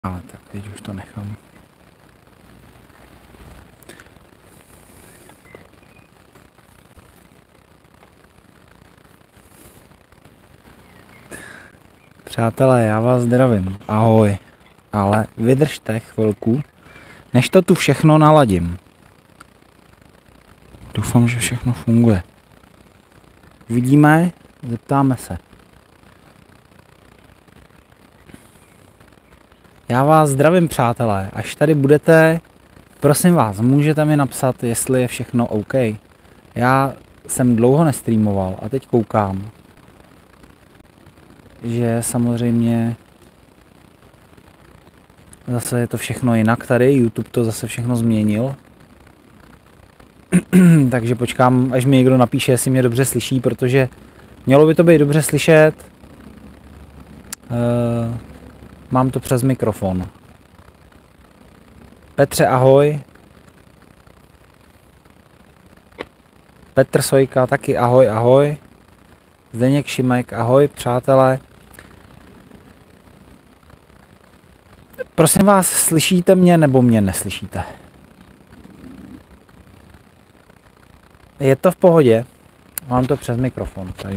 Tak teď už to nechám. Přátelé, já vás zdravím. Ahoj. Ale vydržte chvilku, než to tu všechno naladím. Doufám, že všechno funguje. Uvidíme, zeptáme se. Já vás zdravím, přátelé. Až tady budete, prosím vás, můžete mi napsat, jestli je všechno OK. Já jsem dlouho nestreamoval a teď koukám, že samozřejmě zase je to všechno jinak tady, YouTube to zase všechno změnil. Takže počkám, až mi někdo napíše, jestli mě dobře slyší, protože mělo by to být dobře slyšet. Mám to přes mikrofon. Petře, ahoj. Petr Sojka, taky ahoj, ahoj. Zdeněk Šimek, ahoj, přátelé. Prosím vás, slyšíte mě nebo mě neslyšíte? Je to v pohodě? Mám to přes mikrofon. Tady.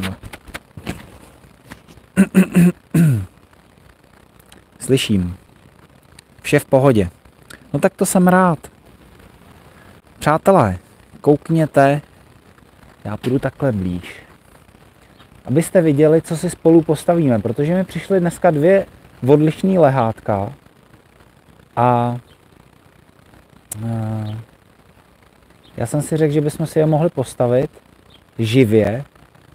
Slyším. Vše v pohodě. No tak to jsem rád. Přátelé, koukněte. Já půjdu takhle blíž. Abyste viděli, co si spolu postavíme, protože mi přišly dneska dvě odlišný lehátka a já jsem si řekl, že bychom si je mohli postavit živě.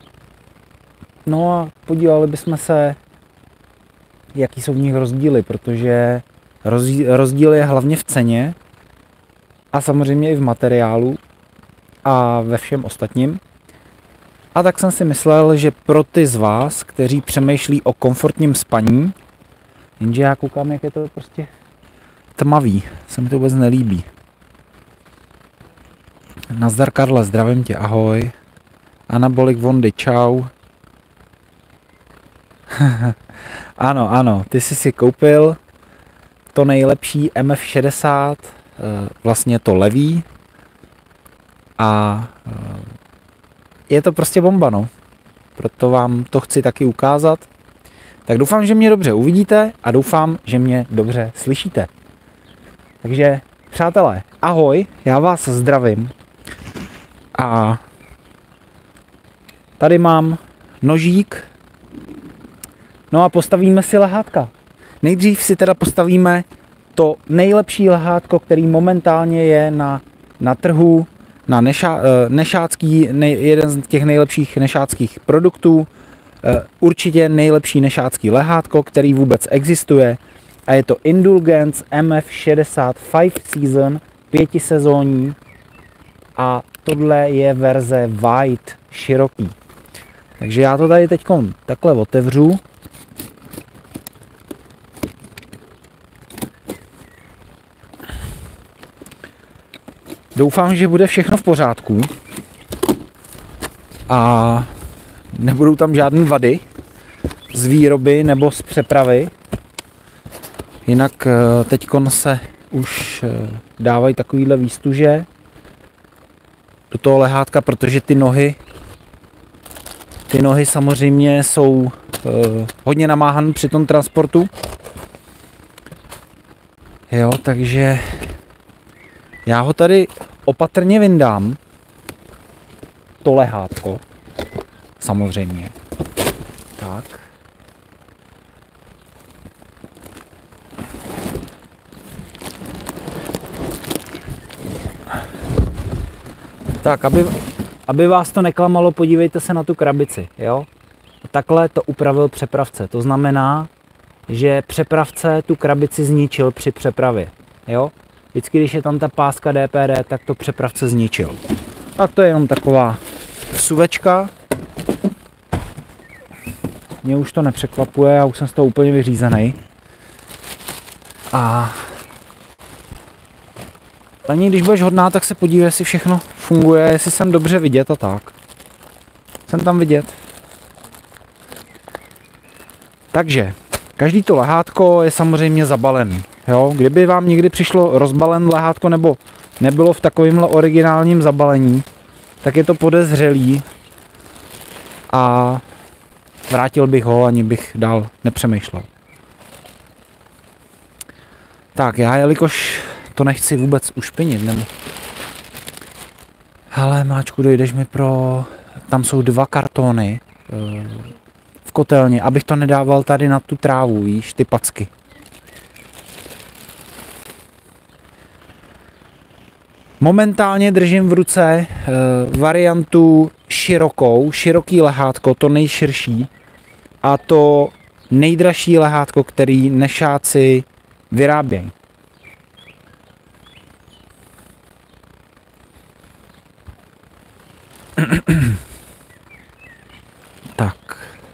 No a podívali bychom se, jaký jsou v nich rozdíly, protože rozdíl je hlavně v ceně a samozřejmě i v materiálu a ve všem ostatním. A tak jsem si myslel, že pro ty z vás, kteří přemýšlí o komfortním spaní, jenže já koukám, jak je to prostě tmavý, se mi to vůbec nelíbí. Nazdar Karle, zdravím tě, ahoj. Anabolik Vondy, čau. Ano, ty jsi si koupil to nejlepší MF60, vlastně to levý. A je to prostě bomba, no. Proto vám to chci taky ukázat. Tak doufám, že mě dobře uvidíte a doufám, že mě dobře slyšíte. Takže, přátelé, ahoj, já vás zdravím. A tady mám nožík. No a postavíme si lehátka. Nejdřív si teda postavíme to nejlepší lehátko, který momentálně je na trhu, na jeden z těch nejlepších nešáckých produktů. Určitě nejlepší nešácký lehátko, který vůbec existuje. A je to Indulgence MF60 5 Season, 5 sezónní. A tohle je verze white, široký. Takže já to tady teď takhle otevřu. Doufám, že bude všechno v pořádku a nebudou tam žádné vady z výroby nebo z přepravy. Jinak teďkon se už dávají takovýhle výstuže do toho lehátka, protože ty nohy samozřejmě jsou hodně namáhané při tom transportu. Jo, takže já ho tady opatrně vyndám, to lehátko, samozřejmě. Tak. Tak, aby vás to neklamalo, podívejte se na tu krabici, jo. Takhle to upravil přepravce, to znamená, že přepravce tu krabici zničil při přepravě, jo. Vždycky, když je tam ta páska DPD, tak to přepravce zničil. Tak to je jenom taková vsuvečka. Mě už to nepřekvapuje, já už jsem z toho úplně vyřízený. A ani když budeš hodná, tak se podívej, jestli všechno funguje, jestli jsem dobře vidět a tak. Jsem tam vidět. Takže Každý to lehátko je samozřejmě zabalený. Jo? Kdyby vám někdy přišlo rozbalen lehátko nebo nebylo v takovémhle originálním zabalení, tak je to podezřelý a vrátil bych ho, ani bych dál nepřemýšlel. Tak já, jelikož to nechci vůbec ušpinit, nebo... Hele, Máčku, dojdeš mi pro... Tam jsou 2 kartony v kotelně, abych to nedával tady na tu trávu, víš, ty packy. Momentálně držím v ruce variantu široký lehátko, to nejširší, a to nejdražší lehátko, který nešáci vyrábějí. Tak.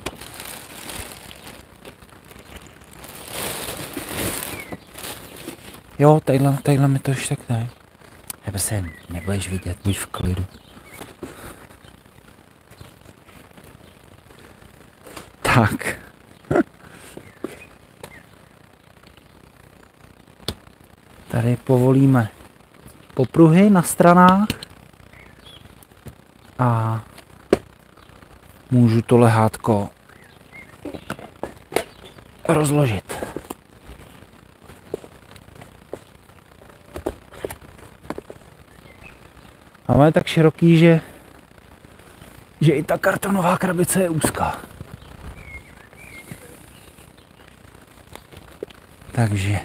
Jo, tadyhle mi to ještě tak daj. Nebo se nebudeš vidět, buď v klidu. Tak. Tady povolíme popruhy na stranách a můžu to lehátko rozložit. Ale je tak široký, že i ta kartonová krabice je úzká. Takže.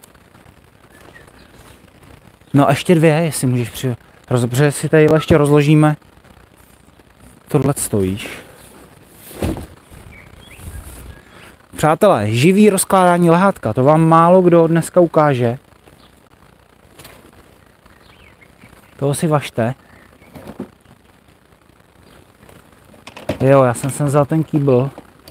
No a ještě 2, jestli můžeš protože si tady ještě rozložíme. Tohle stojíš. Přátelé, živý rozkládání lehátka, to vám málo kdo dneska ukáže. Toho si važte. Jo, já jsem sem vzal ten kýbl.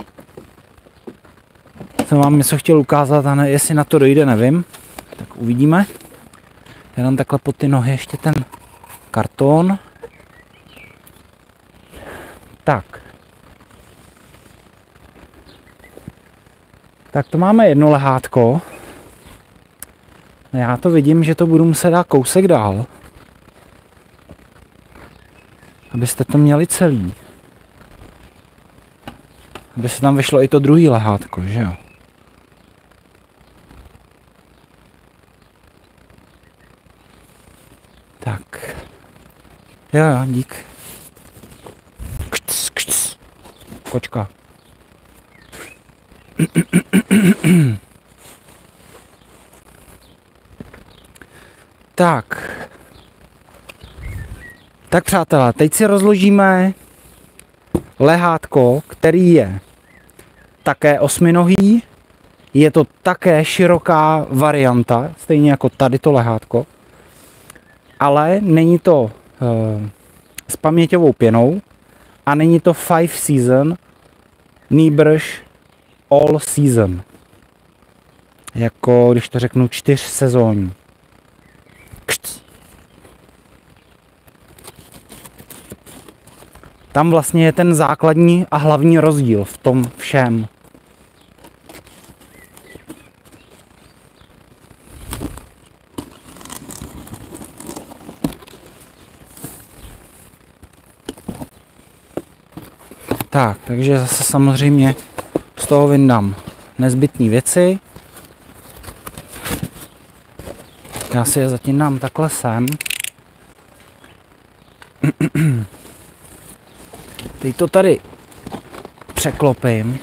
Jsem vám něco chtěl ukázat, a ne, jestli na to dojde, nevím. Tak uvidíme. Jenom takhle pod ty nohy ještě ten karton. Tak. Tak to máme jedno lehátko. Já to vidím, že to budu muset dát kousek dál. Abyste to měli celý. Aby se tam vyšlo i to druhý lehátko, že jo? Tak. Jo, dík. Kšc. Kočka. Tak. Tak přátelé, teď si rozložíme lehátko, který je také 8nohý. Je to také široká varianta, stejně jako tady to lehátko. Ale není to s paměťovou pěnou a není to 5 season, nýbrž all season. Jako když to řeknu 4 sezónní. Tam vlastně je ten základní a hlavní rozdíl v tom všem. Tak, takže zase samozřejmě z toho vyndám nezbytné věci. Já si je zatím dám takhle sem. Teď to tady překlopím.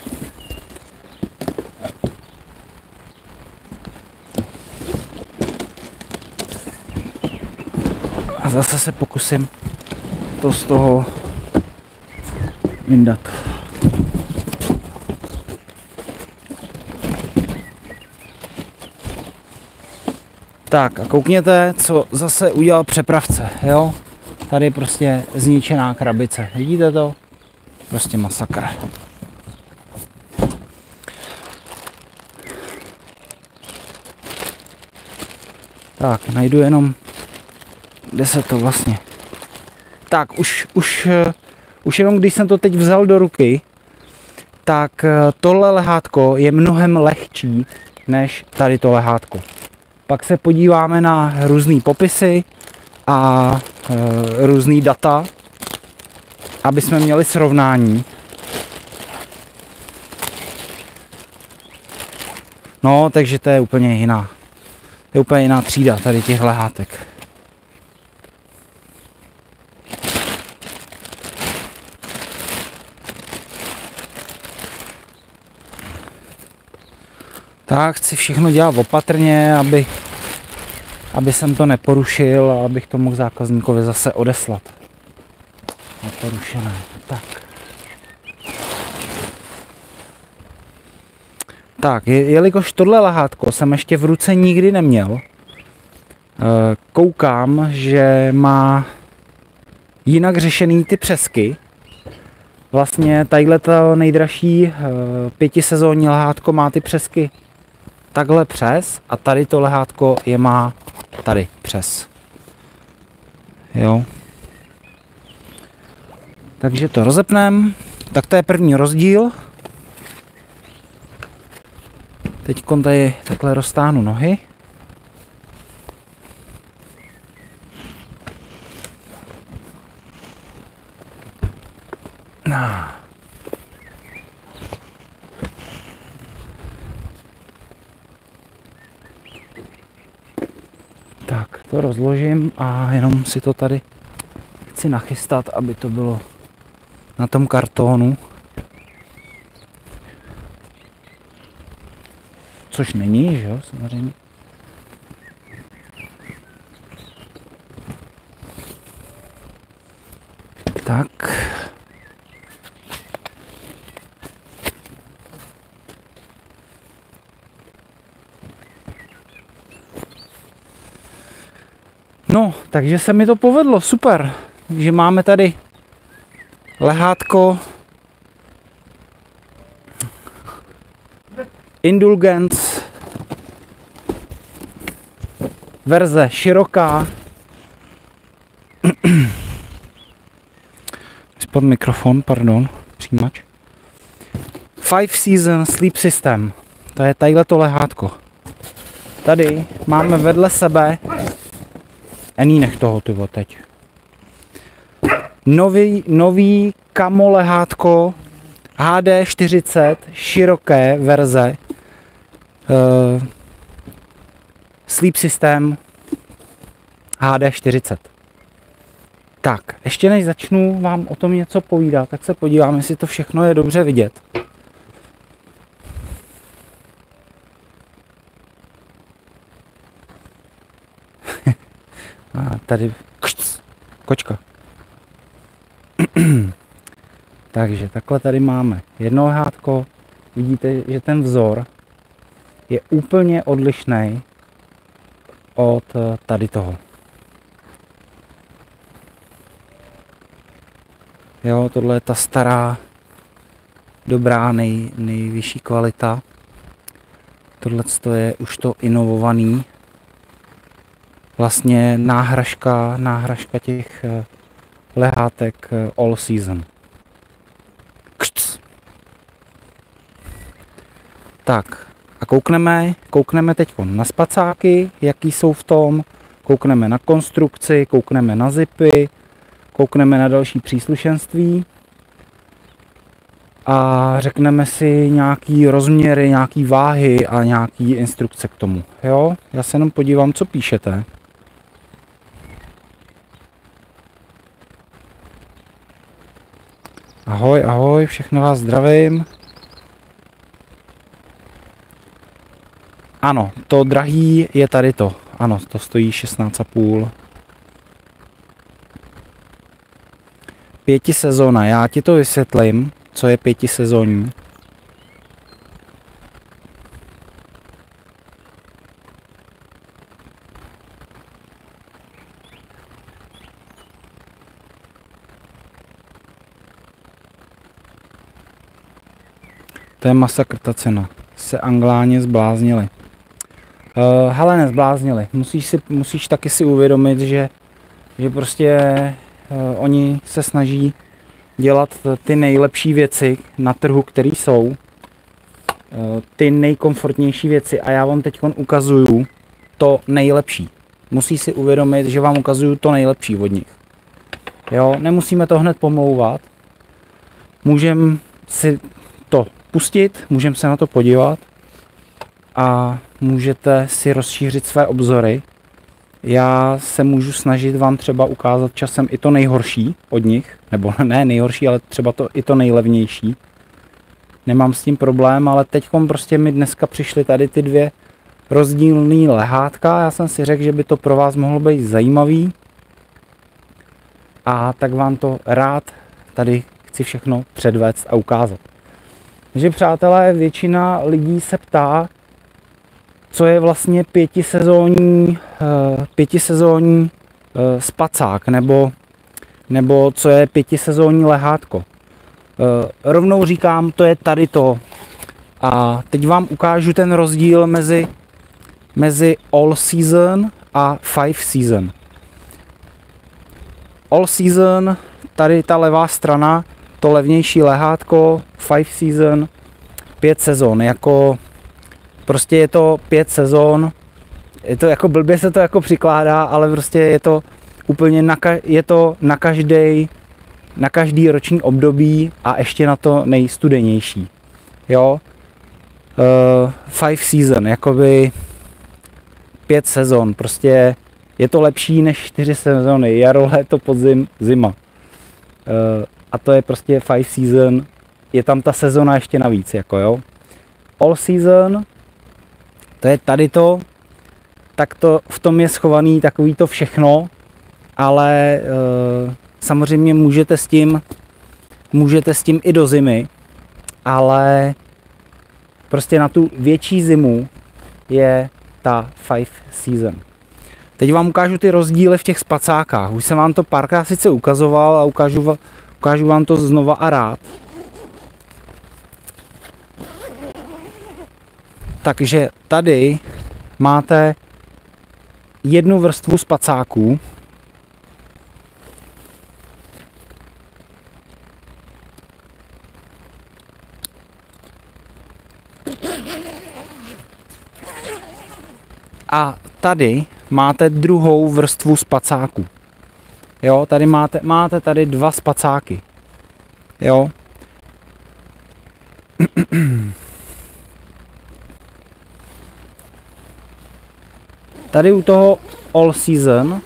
A zase se pokusím to z toho vyndat. Tak a koukněte, co zase udělal přepravce, jo? Tady je prostě zničená krabice. Vidíte to? Prostě masakr. Tak, najdu jenom, kde se to vlastně... Tak, už jenom když jsem to teď vzal do ruky, tak tohle lehátko je mnohem lehčí než tady to lehátko. Pak se podíváme na různé popisy a různý data, aby jsme měli srovnání. No, takže to je úplně jiná. To je úplně jiná třída tady těch lehátek. Tak chci všechno dělat opatrně, aby jsem to neporušil a abych to mohl zákazníkovi zase odeslat. Neporušené. Tak, jelikož tohle lehátko jsem ještě v ruce nikdy neměl, koukám, že má jinak řešený ty přesky. Vlastně tadyhle to nejdražší 5sezónní lehátko má ty přesky takhle přes a tady to lehátko je má tady přes. Jo. Takže to rozepneme. Tak to je první rozdíl. Teď tady takhle roztáhnu nohy. Tak, to rozložím a jenom si to tady chci nachystat, aby to bylo na tom kartonu. Což není, že jo, samozřejmě. Tak. No, takže se mi to povedlo, super, že máme tady lehátko Indulgence, verze široká, spod mikrofon, pardon, přijímač. 5 Season Sleep System, to je tadyhleto lehátko. Tady máme vedle sebe, nech toho tyvo teď. Nový Camo lehátko HD40 široké verze Sleep System HD40. Tak, ještě než začnu vám o tom něco povídat, tak se podívám, jestli to všechno je dobře vidět. A tady kočka. Takže takhle tady máme jedno lehátko. Vidíte, že ten vzor je úplně odlišný od tady toho. Jo, tohle je ta stará, dobrá, nejvyšší kvalita. Tohle je už to inovovaný. Vlastně náhražka těch lehátek All Season. Tak a koukneme teď na spacáky, jaký jsou v tom, koukneme na konstrukci, koukneme na zipy, koukneme na další příslušenství a řekneme si nějaký rozměry, nějaký váhy a nějaký instrukce k tomu. Jo? Já se jenom podívám, co píšete. Ahoj, ahoj, všechno vás zdravím. Ano, to drahý je tady to. Ano, to stojí 16,5. 5sezóna, já ti to vysvětlím, co je 5sezónní. To je masakr ta cena. Se Angláni zbláznili. Hele, nezbláznili. Musíš taky si uvědomit, že prostě oni se snaží dělat ty nejlepší věci na trhu, které jsou, ty nejkomfortnější věci a já vám teď ukazuju to nejlepší. Musí si uvědomit, že vám ukazuju to nejlepší od nich. Jo, nemusíme to hned pomlouvat. Můžeme si to pustit, můžeme se na to podívat a můžete si rozšířit své obzory. Já se můžu snažit vám třeba ukázat časem i to nejhorší od nich, nebo ne nejhorší, ale třeba i to nejlevnější. Nemám s tím problém, ale teď prostě mi dneska přišly tady ty dvě rozdílný lehátka. Já jsem si řekl, že by to pro vás mohlo být zajímavý. A tak vám to rád tady chci všechno předvést a ukázat. Takže přátelé, většina lidí se ptá, co je vlastně pětisezónní spacák, nebo co je pětisezónní lehátko. Rovnou říkám, to je tady to. A teď vám ukážu ten rozdíl mezi all season a 5 season. All season, tady ta levá strana, to levnější lehátko, 5 season, 5 sezon, jako prostě je to 5 sezon, je to jako blbě se to jako přikládá, ale prostě je to úplně na každý roční období a ještě na to nejstudenější. Jo, 5 season, jakoby 5 sezon, prostě je to lepší než 4 sezony, jaro, léto, podzim, zima. A to je prostě 5 season, je tam ta sezona ještě navíc, jako jo. All season, to je tady to, tak to v tom je schovaný takový to všechno, ale samozřejmě můžete s tím i do zimy, ale prostě na tu větší zimu je ta 5 season. Teď vám ukážu ty rozdíly v těch spacákách. Už jsem vám to párkrát sice ukazoval a ukážu vám to znova a rád. Takže tady máte jednu vrstvu spacáků. A tady máte druhou vrstvu spacáků. Jo, tady máte tady dva spacáky. Jo. Tady u toho all season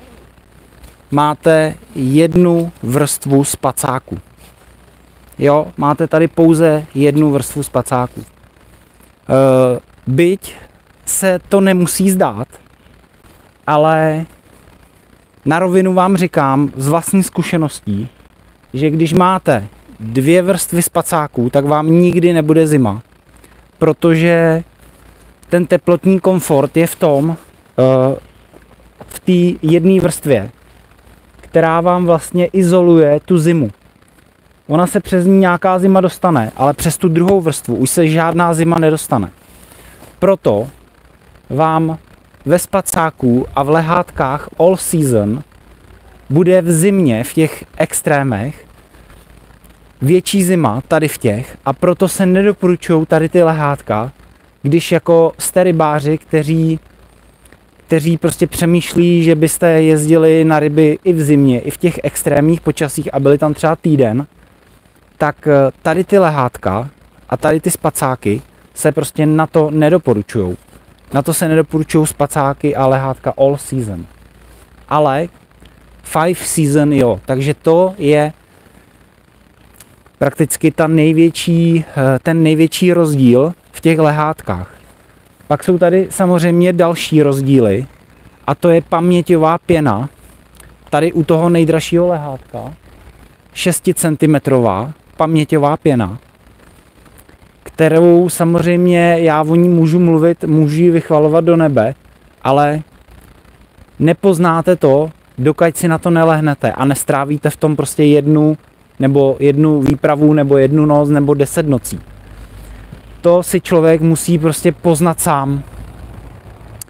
máte jednu vrstvu spacáku. Jo, máte tady pouze jednu vrstvu spacáku. Byť se to nemusí zdát, ale na rovinu vám říkám z vlastní zkušeností, že když máte dvě vrstvy spacáků, tak vám nikdy nebude zima, protože ten teplotní komfort je v tom, v té jedné vrstvě, která vám vlastně izoluje tu zimu. Ona se přes ní nějaká zima dostane, ale přes tu druhou vrstvu už se žádná zima nedostane. Proto vám ve spacáku a v lehátkách all season bude v zimě, v těch extrémech, větší zima tady v těch a proto se nedoporučují tady ty lehátka, když jako jste rybáři, kteří prostě přemýšlí, že byste jezdili na ryby i v zimě, i v těch extrémních počasích a byli tam třeba týden, tak tady ty lehátka a tady ty spacáky se prostě na to nedoporučují. Na to se nedoporučují spacáky a lehátka all season. Ale 5 season jo, takže to je prakticky ten největší rozdíl v těch lehátkách. Pak jsou tady samozřejmě další rozdíly a to je paměťová pěna. Tady u toho nejdražšího lehátka 6 cm paměťová pěna, kterou samozřejmě já o ní můžu mluvit, můžu ji vychvalovat do nebe, ale nepoznáte to, dokud si na to nelehnete a nestrávíte v tom prostě jednu výpravu, nebo jednu noc, nebo 10 nocí. To si člověk musí prostě poznat sám.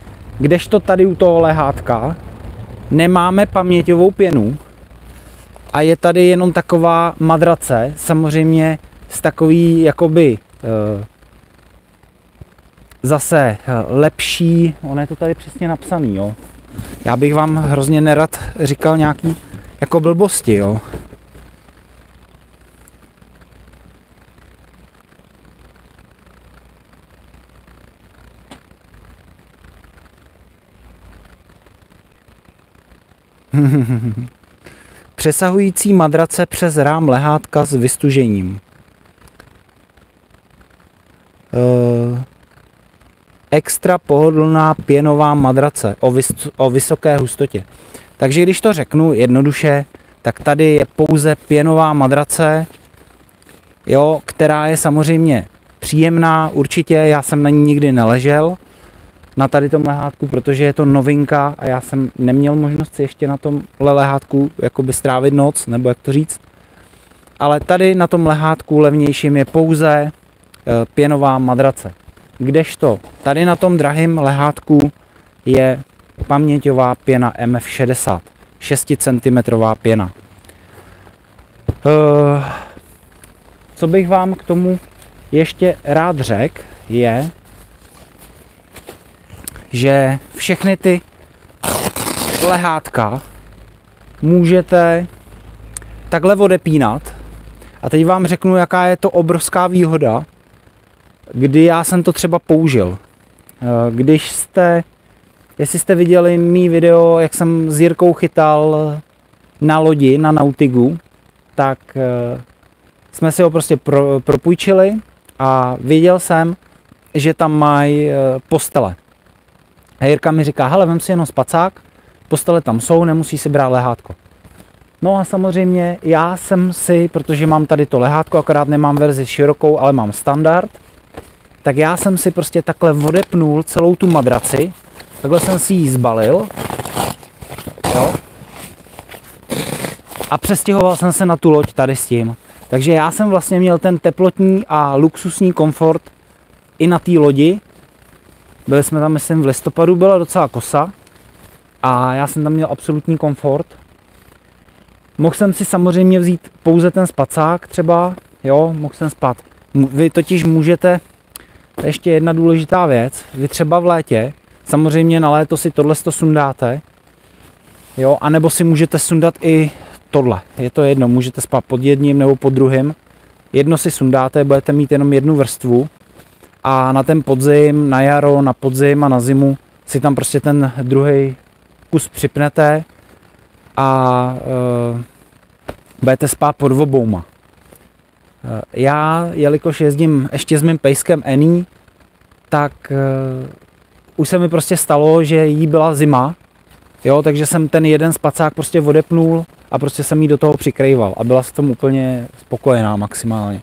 Kdežto tady u toho lehátka nemáme paměťovou pěnu A je tady jenom taková madrace, samozřejmě z takový jakoby zase lepší, ono je to tady přesně napsaný, jo. Já bych vám hrozně nerad říkal nějaký jako blbosti, jo. Přesahující madrace přes rám lehátka s vystužením. Extra pohodlná pěnová madrace o vysoké hustotě. Takže když to řeknu jednoduše, tak tady je pouze pěnová madrace, jo, která je samozřejmě příjemná, určitě, já jsem na ní nikdy neležel, na tady tom lehátku, protože je to novinka a já jsem neměl možnost si ještě na tomhle lehátku jakoby strávit noc, nebo jak to říct. Ale tady na tom lehátku levnějším je pouze pěnová madrace. Kdežto tady na tom drahém lehátku je paměťová pěna MF60, 6 cm pěna. Co bych vám k tomu ještě rád řekl, je, že všechny ty lehátka můžete takhle odepínat. A teď vám řeknu, jaká je to obrovská výhoda, kdy já jsem to třeba použil. Jestli jste viděli mý video, jak jsem s Jirkou chytal na lodi, na Nautigu, tak jsme si ho prostě propůjčili a viděl jsem, že tam mají postele. A Jirka mi říká, hele, vem si jenom spacák, postele tam jsou, nemusí si brát lehátko. No a samozřejmě já jsem si, protože mám tady to lehátko, akorát nemám verzi širokou, ale mám standard, tak já jsem si prostě takhle odepnul celou tu madraci, takhle jsem si ji zbalil, jo, a přestěhoval jsem se na tu loď tady s tím. Takže já jsem vlastně měl ten teplotní a luxusní komfort i na té lodi. Byli jsme tam, myslím, v listopadu, byla docela kosa a já jsem tam měl absolutní komfort. Mohl jsem si samozřejmě vzít pouze ten spacák třeba, jo, mohl jsem spát. Vy totiž můžete, ještě jedna důležitá věc, vy třeba v létě, samozřejmě na léto si tohle sundáte, jo, anebo si můžete sundat i tohle, je to jedno, můžete spát pod jedním nebo pod druhým. Jedno si sundáte, budete mít jenom jednu vrstvu a na ten podzim, na jaro, na podzim a na zimu si tam prostě ten druhý kus připnete a budete spát pod obouma. Já, jelikož jezdím ještě s mým pejskem Annie, tak už se mi prostě stalo, že jí byla zima, jo, takže jsem ten jeden spacák prostě odepnul a prostě jsem jí do toho přikrýval a byla s tom úplně spokojená maximálně.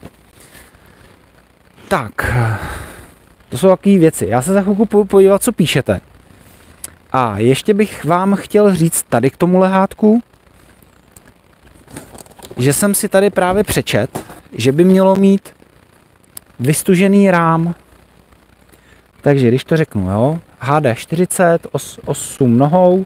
Tak, to jsou takové věci. Já se za chvilku půjdu podívat, co píšete. A ještě bych vám chtěl říct tady k tomu lehátku, že jsem si tady právě přečet, že by mělo mít vystužený rám. Takže když to řeknu, jo, HD 40, 8 nohou,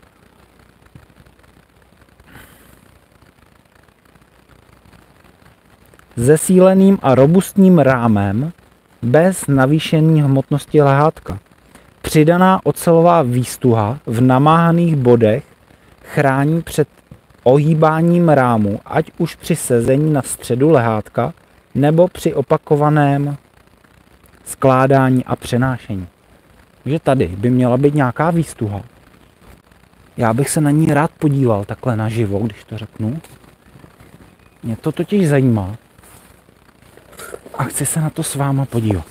zesíleným a robustním rámem bez navýšení hmotnosti lehátka. Přidaná ocelová výstuha v namáhaných bodech chrání před ohýbáním rámu, ať už při sezení na středu lehátka nebo při opakovaném skládání a přenášení. Takže tady by měla být nějaká výstuha. Já bych se na ní rád podíval takhle naživo, když to řeknu. Mě to totiž zajímá. A chci se na to s váma podívat.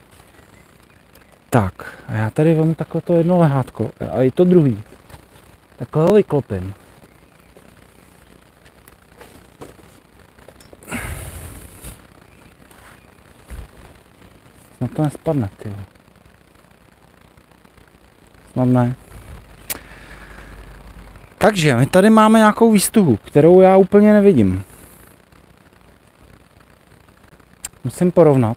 Tak, a já tady vemu takhle to jedno lehátko a i to druhý. Takhle ho vyklopím. Snad to nespadne, tyjo. Snad ne. Takže my tady máme nějakou výstuhu, kterou já úplně nevidím. Musím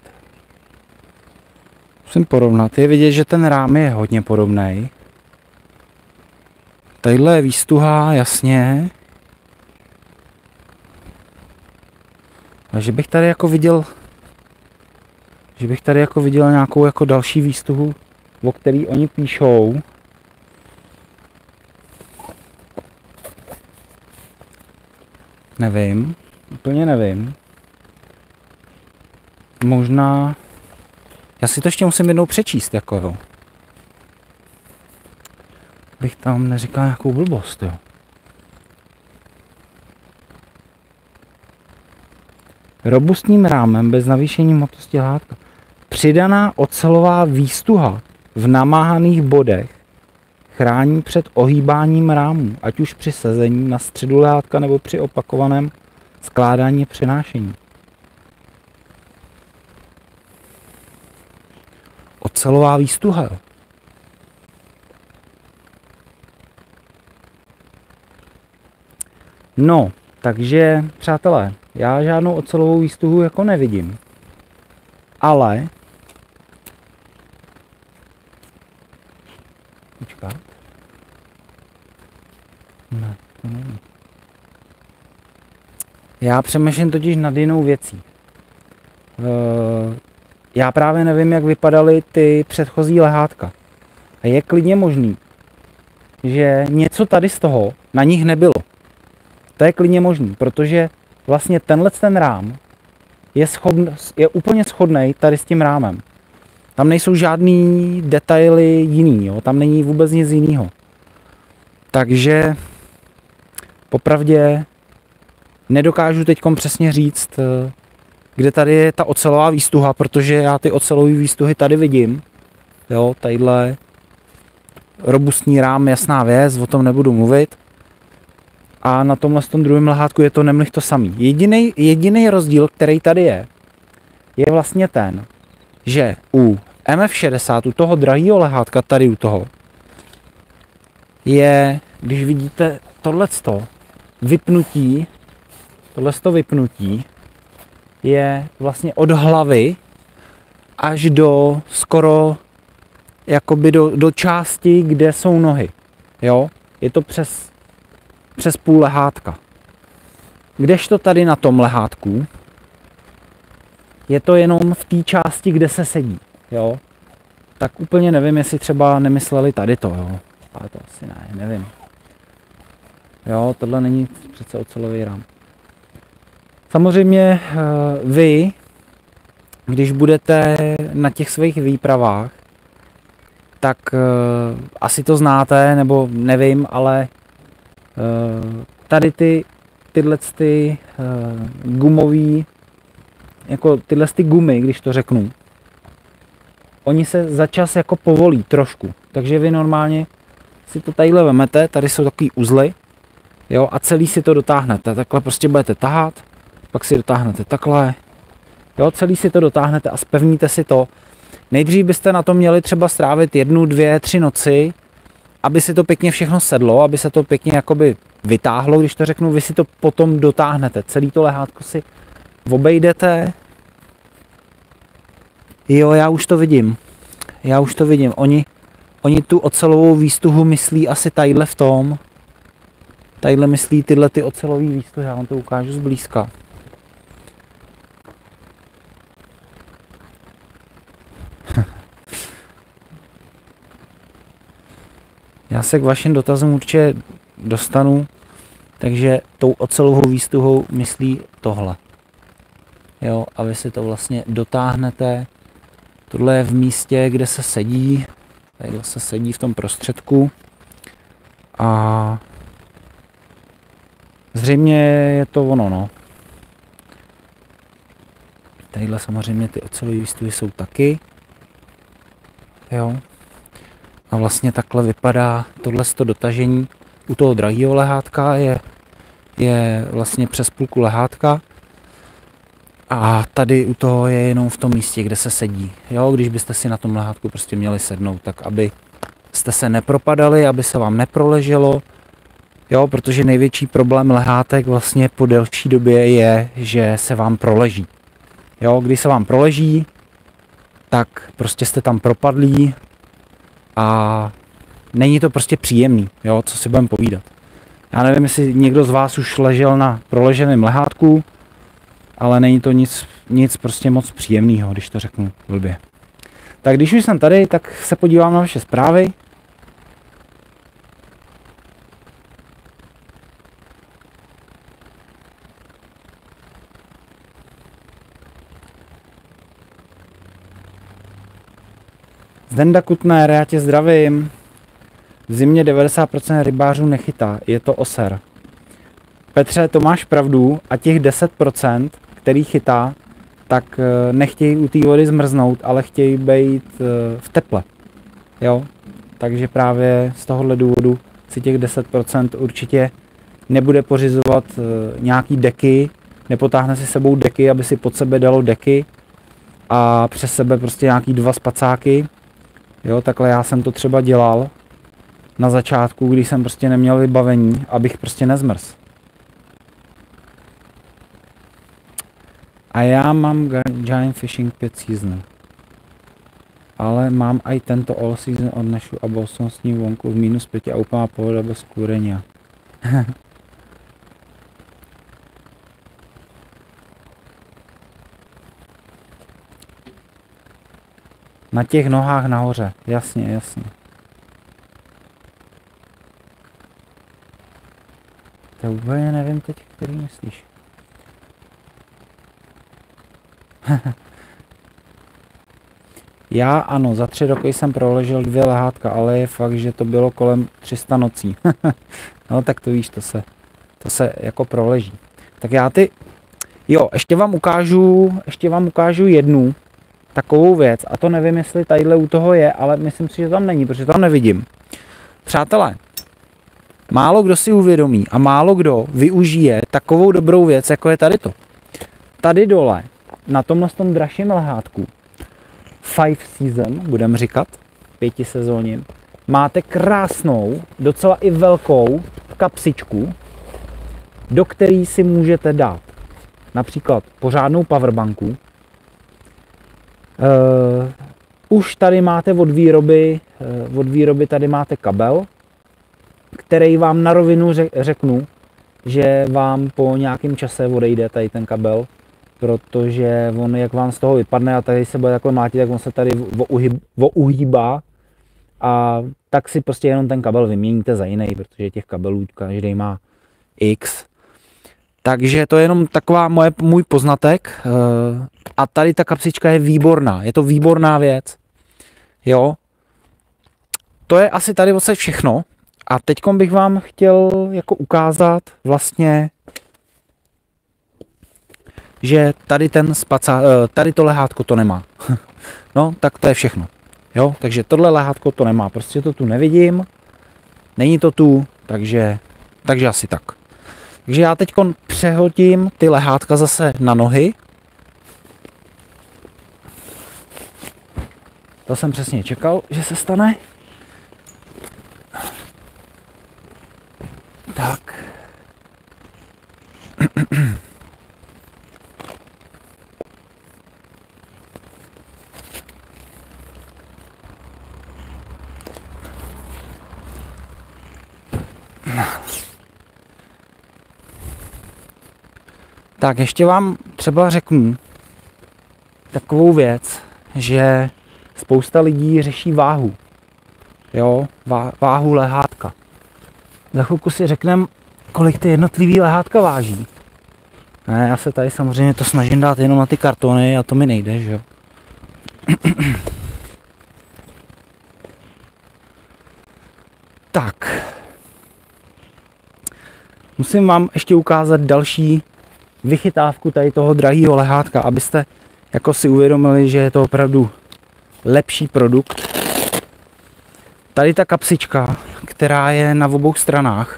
porovnat. Je vidět, že ten rám je hodně podobný. Tadyhle je výstuha, jasně. A že bych tady jako viděl nějakou jako další výstuhu, o který oni píšou. Nevím, úplně nevím. Možná, já si to ještě musím jednou přečíst, jako jo. Bych tam neříkal nějakou blbost, jo. Robustním rámem bez navýšení hmotnosti látka. Přidaná ocelová výstuha v namáhaných bodech chrání před ohýbáním rámů, ať už při sezení na středu lehátka nebo při opakovaném skládání a přenášení. Ocelová výstuha. No, takže, přátelé, já žádnou ocelovou výstuhu jako nevidím. Ale počkat. Ne, to není. Já přemýšlím totiž nad jinou věcí. Já právě nevím, jak vypadaly ty předchozí lehátka. A je klidně možný, že něco tady z toho na nich nebylo. To je klidně možný, protože vlastně ten rám je úplně shodný tady s tím rámem. Tam nejsou žádný detaily jiný, jo? Tam není vůbec nic jiného. Takže popravdě nedokážu teďkom přesně říct, kde tady je ta ocelová výstuha, protože já ty ocelové výstuhy tady vidím. Jo, tadyhle robustní rám, jasná věc, o tom nebudu mluvit. A na tomhle tom druhém lehátku je to nemlich to samý. Jediný rozdíl, který tady je vlastně ten, že u MF60, u toho drahého lehátka, tady u toho, je, když vidíte tohleto vypnutí je vlastně od hlavy až do skoro jakoby do části, kde jsou nohy. Jo? Je to přes půl lehátka. Kdežto tady na tom lehátku je to jenom v té části, kde se sedí. Jo? Tak úplně nevím, jestli třeba nemysleli tady to. Jo? Ale to asi nevím. Jo, tohle není přece ocelový rám. Samozřejmě vy, když budete na těch svých výpravách, tak asi to znáte, nebo nevím, ale tady tyhle gumový, jako tyhle gumy, když to řeknu, oni se za čas jako povolí trošku. Takže vy normálně si to tadyhle vemete, tady jsou takový uzly, jo, a celý si to dotáhnete. Takhle prostě budete tahat, pak si dotáhnete takhle, jo, celý si to dotáhnete a spevníte si to. Nejdřív byste na to měli třeba strávit 1, 2, 3 noci, aby si to pěkně všechno sedlo, aby se to pěkně jakoby vytáhlo, když to řeknu, vy si to potom dotáhnete. Celý to lehátko si obejdete. Jo, já už to vidím. Oni tu ocelovou výstuhu myslí asi tadyhle v tom. Tadyhle myslí tyhle ty ocelové výstuhy, já vám to ukážu zblízka. Já se k vašim dotazům určitě dostanu, takže tou ocelovou výstuhou myslí tohle. Jo, a vy si to vlastně dotáhnete. Tohle je v místě, kde se sedí. Tady se sedí v tom prostředku. A zřejmě je to ono, no. Tadyhle samozřejmě ty ocelové výstuhy jsou taky. Jo. A vlastně takhle vypadá tohle dotažení. U toho drahého lehátka je vlastně přes půlku lehátka. A tady u toho je jenom v tom místě, kde se sedí. Jo, když byste si na tom lehátku prostě měli sednout, tak aby jste se nepropadali, aby se vám neproleželo. Jo, protože největší problém lehátek vlastně po delší době je, že se vám proleží. Jo, když se vám proleží, tak prostě jste tam propadlí a není to prostě příjemný, jo, co si budeme povídat. Já nevím, jestli někdo z vás už ležel na proleženém lehátku ale není to nic prostě moc příjemného, když to řeknu blbě. Tak když už jsem tady, tak se podívám na vaše zprávy. Zdenda Kutner, já tě zdravím. V zimě 90% rybářů nechytá, je to oser. Petře, to máš pravdu a těch 10%, který chytá, tak nechtějí u té vody zmrznout, ale chtějí být v teple. Jo? Takže právě z tohohle důvodu si těch 10% určitě nebude pořizovat nějaký deky, nepotáhne si sebou deky, aby si pod sebe dalo deky a přes sebe prostě nějaký 2 spacáky. Jo, takhle já jsem to třeba dělal na začátku, když jsem prostě neměl vybavení, abych prostě nezmrz. A já mám Giant Fishing 5 season. Ale mám i tento all season od Nešu a bostonský vonku v -5 a úplná pohoda bez kůrení. Na těch nohách nahoře, jasně. To úplně nevím teď, který myslíš. Já ano, za 3 roky jsem proležel 2 lehátka, ale je fakt, že to bylo kolem 300 nocí. No tak to víš, to se jako proleží. Tak já ještě vám ukážu jednu takovou věc, a to nevím, jestli tadyhle u toho je, ale myslím si, že tam není, protože tam nevidím. Přátelé, málo kdo si uvědomí a málo kdo využije takovou dobrou věc, jako je tady to. Tady dole, na tomhle tom dražším lehátku, 5 season, budeme říkat, 5 sezóním, máte krásnou, docela i velkou kapsičku, do které si můžete dát například pořádnou powerbanku. Už tady máte od výroby tady máte kabel, který vám na rovinu řeknu, že vám po nějakém čase odejde tady ten kabel, protože on, jak vám z toho vypadne a tady se bude takhle mlátit, tak on se tady uhýbá a tak si prostě jenom ten kabel vyměníte za jiný, protože těch kabelů každý má X. Takže to je jenom taková můj poznatek. A tady ta kapsička je výborná. Je to výborná věc. Jo. To je asi tady odsaď všechno. A teďkom bych vám chtěl jako ukázat vlastně, že tady tady to lehátko to nemá. No, tak to je všechno. Jo, takže tohle lehátko to nemá. Prostě to tu nevidím. Není to tu, takže asi tak. Takže já teď přehodím ty lehátka zase na nohy. To jsem přesně čekal, že se stane. Tak. Tak ještě vám třeba řeknu takovou věc, že spousta lidí řeší váhu. Jo, váhu lehátka. Za chvilku si řekneme, kolik ty jednotlivý lehátka váží. Ne, já se tady samozřejmě to snažím dát jenom na ty kartony a to mi nejde, že jo. Tak. Musím vám ještě ukázat další vychytávku tady toho drahého lehátka, abyste jako si uvědomili, že je to opravdu lepší produkt. Tady ta kapsička, která je na obou stranách.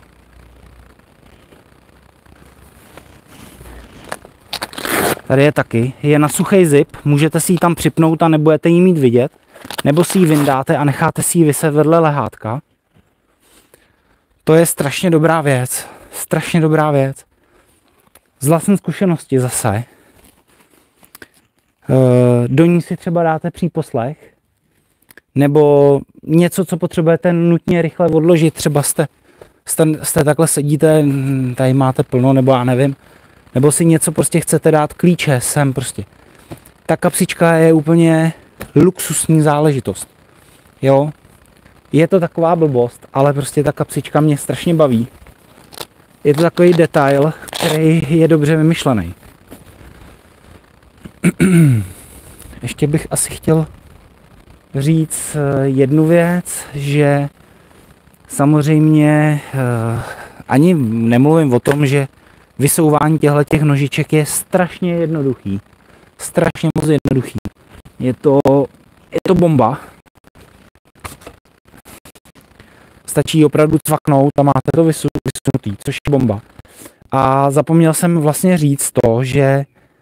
Tady je taky. Je na suchý zip, můžete si ji tam připnout a nebudete ji mít vidět. Nebo si ji vyndáte a necháte si ji viset vedle lehátka. To je strašně dobrá věc. Strašně dobrá věc. Z vlastní zkušenosti zase. Do ní si třeba dáte příposlech. Nebo něco, co potřebujete nutně rychle odložit. Třeba jste takhle sedíte, tady máte plno, nebo já nevím. nebo si něco prostě chcete dát, klíče sem prostě. Ta kapsička je úplně luxusní záležitost. Jo, je to taková blbost, ale prostě ta kapsička mě strašně baví. Je to takový detail, který je dobře vymyšlený. Ještě bych asi chtěl říct jednu věc, že samozřejmě ani nemluvím o tom, že vysouvání těchto nožiček je strašně jednoduchý. Strašně moc jednoduchý. Je to bomba. Stačí opravdu cvaknout a máte to vysunutý, což je bomba. A zapomněl jsem vlastně říct to, že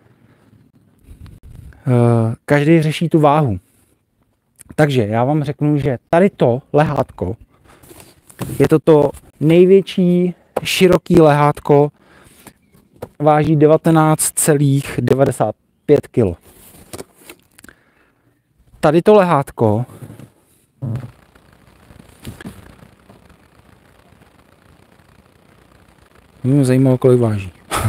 každý řeší tu váhu. Takže já vám řeknu, že tady to lehátko je to největší široký lehátko, váží 19,95 kg. Tady to lehátko mě zajímalo, kolik váží.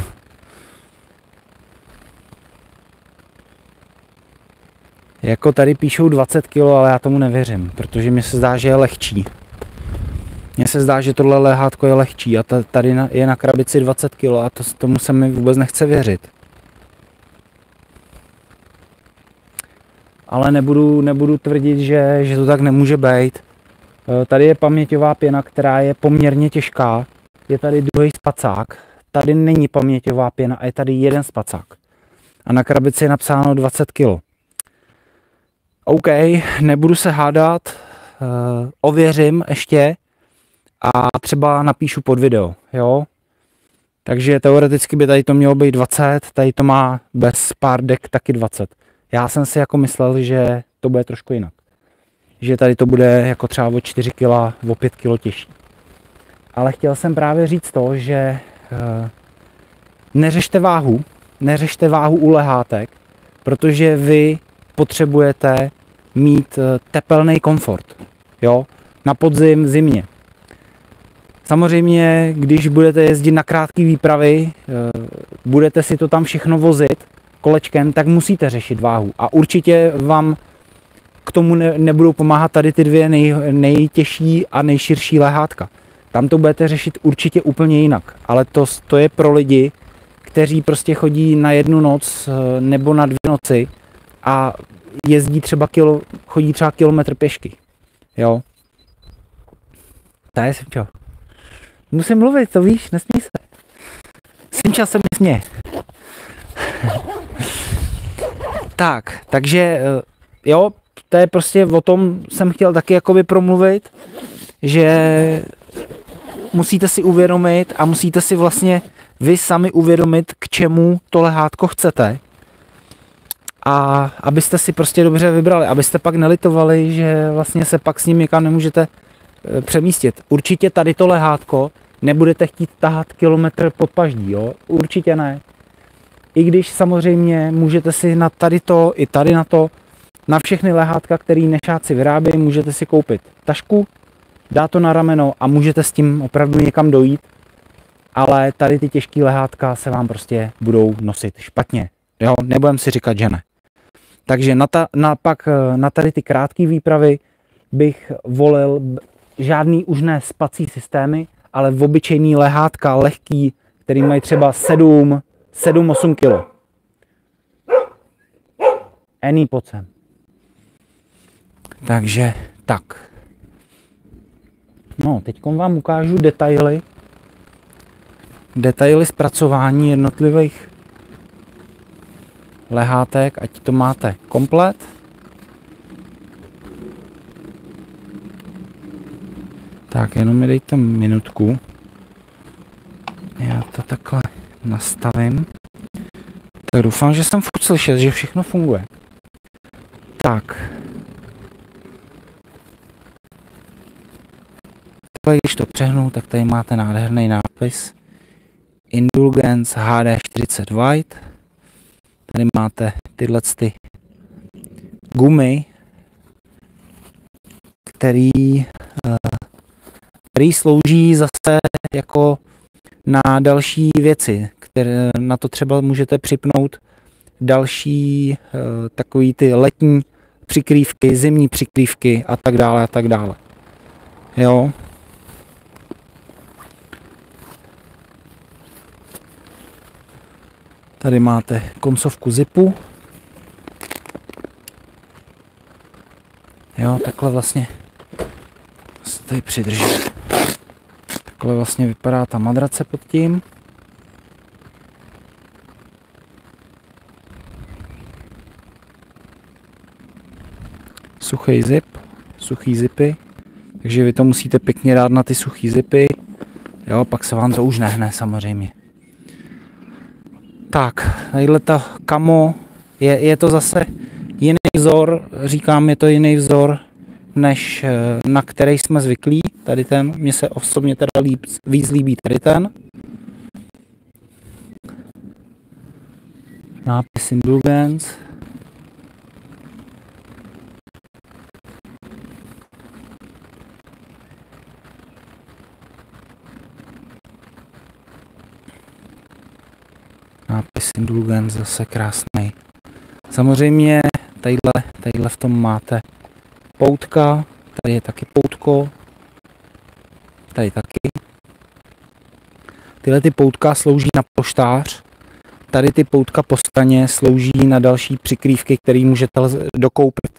Jako tady píšou 20 kg, ale já tomu nevěřím, protože mi se zdá, že je lehčí. Mně se zdá, že tohle lehátko je lehčí a tady je na krabici 20 kg a tomu se mi vůbec nechce věřit. Ale nebudu tvrdit, že to tak nemůže být. Tady je paměťová pěna, která je poměrně těžká. Je tady druhý spacák. Tady není paměťová pěna a je tady jeden spacák. A na krabici je napsáno 20 kg. OK, nebudu se hádat, ověřím ještě a třeba napíšu pod video, jo. Takže teoreticky by tady to mělo být 20, tady to má bez pár dek taky 20. Já jsem si jako myslel, že to bude trošku jinak. Že tady to bude jako třeba o 4 kg, o 5 kg těžší. Ale chtěl jsem právě říct to, že neřešte váhu u lehátek, protože vy potřebujete mít tepelný komfort, jo, na podzim, zimě. Samozřejmě, když budete jezdit na krátké výpravy, budete si to tam všechno vozit kolečkem, tak musíte řešit váhu. A určitě vám k tomu nebudou pomáhat tady ty dvě nejtěžší a nejširší lehátka. Tam to budete řešit určitě úplně jinak. Ale to je pro lidi, kteří prostě chodí na jednu noc nebo na 2 noci a chodí třeba kilometr pěšky. Jo. Tady jsem čo. Musím mluvit, to víš, nesmí se. Simča se mi směje. Takže jo, to je prostě o tom jsem chtěl taky jakoby promluvit, že musíte si uvědomit a musíte si vlastně vy sami uvědomit, k čemu to lehátko chcete. A abyste si prostě dobře vybrali, abyste pak nelitovali, že vlastně se pak s ním někam nemůžete přemístit. Určitě tady to lehátko nebudete chtít tahat kilometr pod paždí, jo? Určitě ne. I když samozřejmě můžete si na tady to, i tady na to, na všechny lehátka, který nešáci vyrábějí, můžete si koupit tašku, dát to na rameno a můžete s tím opravdu někam dojít, ale tady ty těžké lehátka se vám prostě budou nosit špatně. Jo? Nebudem si říkat, že ne. Takže na tady ty krátké výpravy bych volil žádný už ne spací systémy, ale v obyčejný lehátka, lehký, který mají třeba 7-8 kg. Any pojď sem. Takže tak. No, teď vám ukážu detaily zpracování jednotlivých lehátek, ať to máte komplet. Tak, jenom mi dejte minutku. Já to takhle nastavím. Tak doufám, že jsem furt slyšet, že všechno funguje. Tak. Když to přehnu, tak tady máte nádherný nápis Indulgence HD40 White. Tady máte tyhle gumy, který slouží zase jako na další věci. na to třeba můžete připnout další takový ty letní přikrývky, zimní přikrývky a tak dále a tak dále. Jo. Tady máte koncovku zipu. Jo, takhle vlastně se tady přidržet. Takhle vlastně vypadá ta madrace pod tím. Suchý zip, suchý zipy. Takže vy to musíte pěkně dát na ty suchý zipy. Jo, pak se vám to už nehne samozřejmě. Tak, tadyhle ta kamo, je to zase jiný vzor, říkám, je to jiný vzor, než na který jsme zvyklí. Tady ten, mně se osobně teda víc líbí tady ten. Nápis Indulgence. Nápis Indulgence, zase krásný. Samozřejmě tadyhle v tom máte poutka, tady je taky poutko, tady taky. Tyhle ty poutka slouží na polštář, tady ty poutka po straně slouží na další přikrývky, které můžete dokoupit.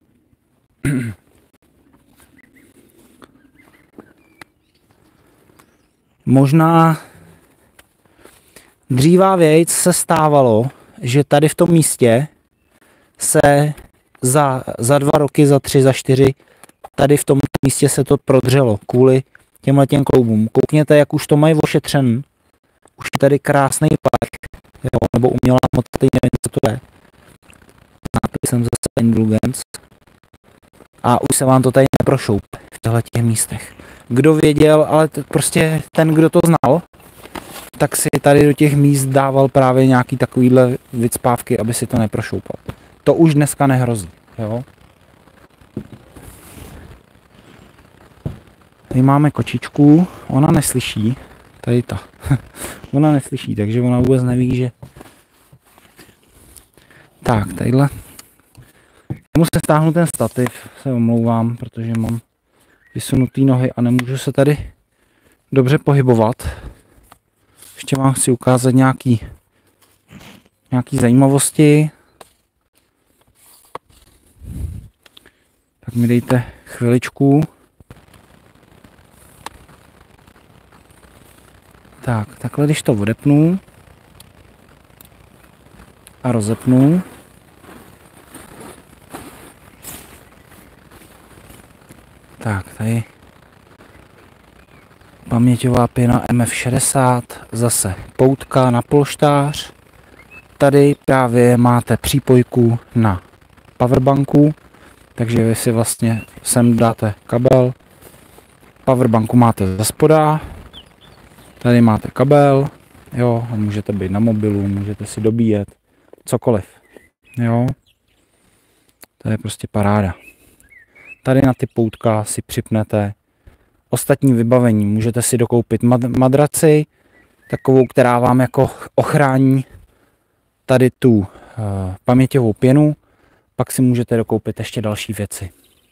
Možná dříva věc se stávalo, že tady v tom místě se za 2 roky, za 3, za 4, tady v tom místě se to prodřelo kvůli těmhletěm kloubům. Koukněte, jak už to mají ošetřen. Už je tady krásný park, jo, nebo umělá moc, nevím, co to je. Nápisem zase Indulgence. A už se vám to tady neprošoup v těchto místech. Kdo věděl, ale prostě ten, kdo to znal, tak si tady do těch míst dával právě nějaký takovýhle vycpávky, aby si to neprošoupal. To už dneska nehrozí, jo. Tady máme kočičku, ona neslyší, tady ta, ona neslyší, takže ona vůbec neví, že... Tak, tadyhle. Musím stáhnout ten stativ, se omlouvám, protože mám vysunutý nohy a nemůžu se tady dobře pohybovat. Ještě vám chci ukázat nějaký zajímavosti. Tak mi dejte chviličku. Tak, takhle když to odepnu a rozepnu, tak tady paměťová pěna MF60, zase poutka na polštář. Tady právě máte přípojku na powerbanku, takže vy si vlastně sem dáte kabel. Powerbanku máte ze spoda, tady máte kabel, jo, a můžete být na mobilu, můžete si dobíjet cokoliv, jo. To je prostě paráda. Tady na ty poutka si připnete ostatní vybavení. Můžete si dokoupit madraci, takovou, která vám jako ochrání tady tu paměťovou pěnu. Pak si můžete dokoupit ještě další věci.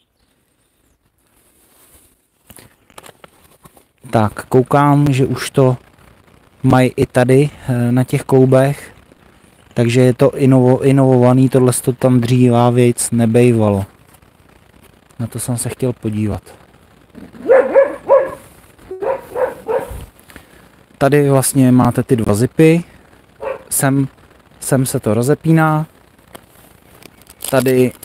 Tak, koukám, že už to mají i tady na těch kloubech. Takže je to inovovaný, tohle to tam dříva věc nebejvalo. Na to jsem se chtěl podívat. Tady vlastně máte ty 2 zipy. Sem se to rozepíná. Tady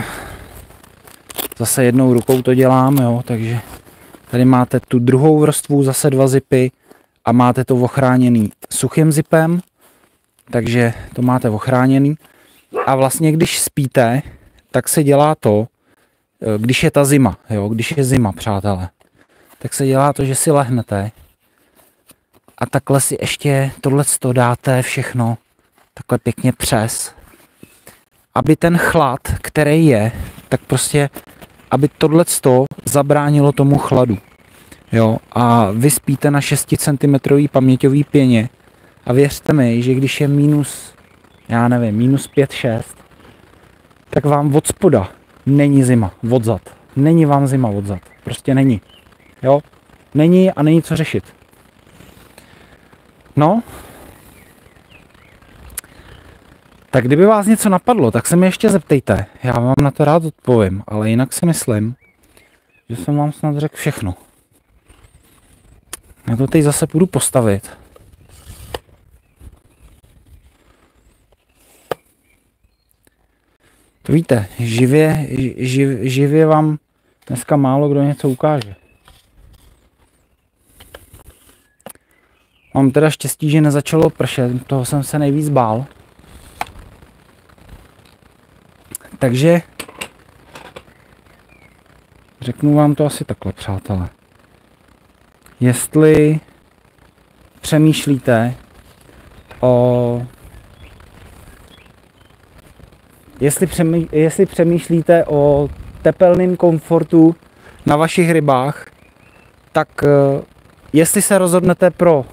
zase jednou rukou to dělám, jo, takže tady máte tu druhou vrstvu, zase 2 zipy a máte to ochráněný suchým zipem, takže to máte ochráněný. A vlastně když spíte, tak se dělá to, když je ta zima, jo, když je zima, přátelé, tak se dělá to, že si lehnete a takhle si ještě tohleto dáte všechno takhle pěkně přes, aby ten chlad, který je, tak prostě, aby tohleto zabránilo tomu chladu. Jo, a vy spíte na 6 cm paměťový pěně A věřte mi, že když je minus, já nevím, minus 5-6, tak vám od spoda není zima, odzad. Není vám zima odzad. Prostě není. Jo? Není a není co řešit. No. Tak kdyby vás něco napadlo, tak se mi ještě zeptejte. Já vám na to rád odpovím, ale jinak si myslím, že jsem vám snad řekl všechno. Já to teď zase půjdu postavit. To víte, živě vám dneska málo kdo něco ukáže. Mám teda štěstí, že nezačalo pršet, toho jsem se nejvíc bál. Takže řeknu vám to asi takhle, přátelé. Jestli přemýšlíte jestli přemýšlíte o tepelném komfortu na vašich rybách, tak jestli se rozhodnete pro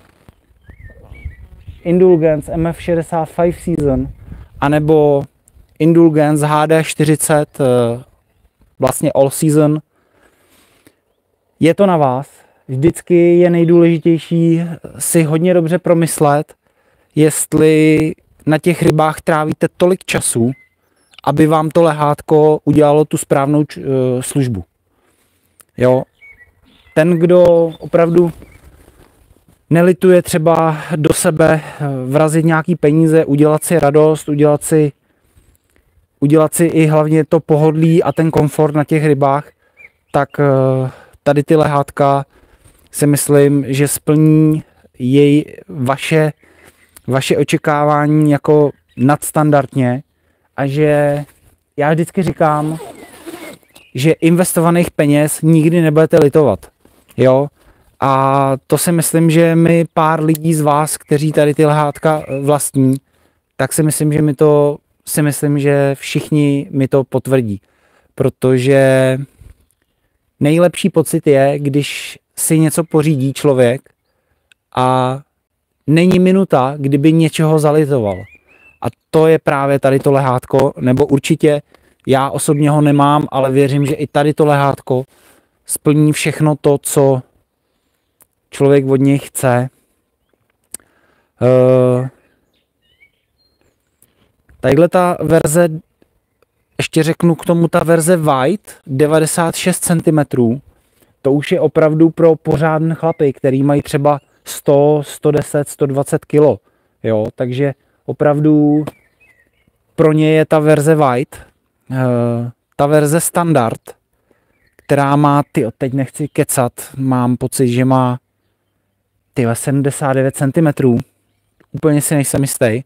Indulgence MF65 Season anebo Indulgence HD40 vlastně All Season, je to na vás. Vždycky je nejdůležitější si hodně dobře promyslet, jestli na těch rybách trávíte tolik času, aby vám to lehátko udělalo tu správnou službu. Jo? Ten, kdo opravdu nelituje třeba do sebe vrazit nějaký peníze, udělat si radost, udělat si i hlavně to pohodlí a ten komfort na těch rybách, tak tady ty lehátka si myslím, že splní vaše očekávání jako nadstandardně a že já vždycky říkám, že investovaných peněz nikdy nebudete litovat. Jo? A to si myslím, že my pár lidí z vás, kteří tady ty lehátka vlastní, tak si myslím, že všichni mi to potvrdí. Protože nejlepší pocit je, když si něco pořídí člověk a není minuta, kdyby něčeho zalitoval. A to je právě tady to lehátko, nebo určitě já osobně ho nemám, ale věřím, že i tady to lehátko splní všechno to, co člověk od něj chce. Tadyhle ta verze, ještě řeknu k tomu, ta verze White 96 cm, to už je opravdu pro pořádné chlapy, který mají třeba 100, 110, 120 kg. Jo, takže opravdu pro ně je ta verze White. Ta verze standard, která má, teď nechci kecat, mám pocit, že má 79 cm, úplně si nejsem jistý,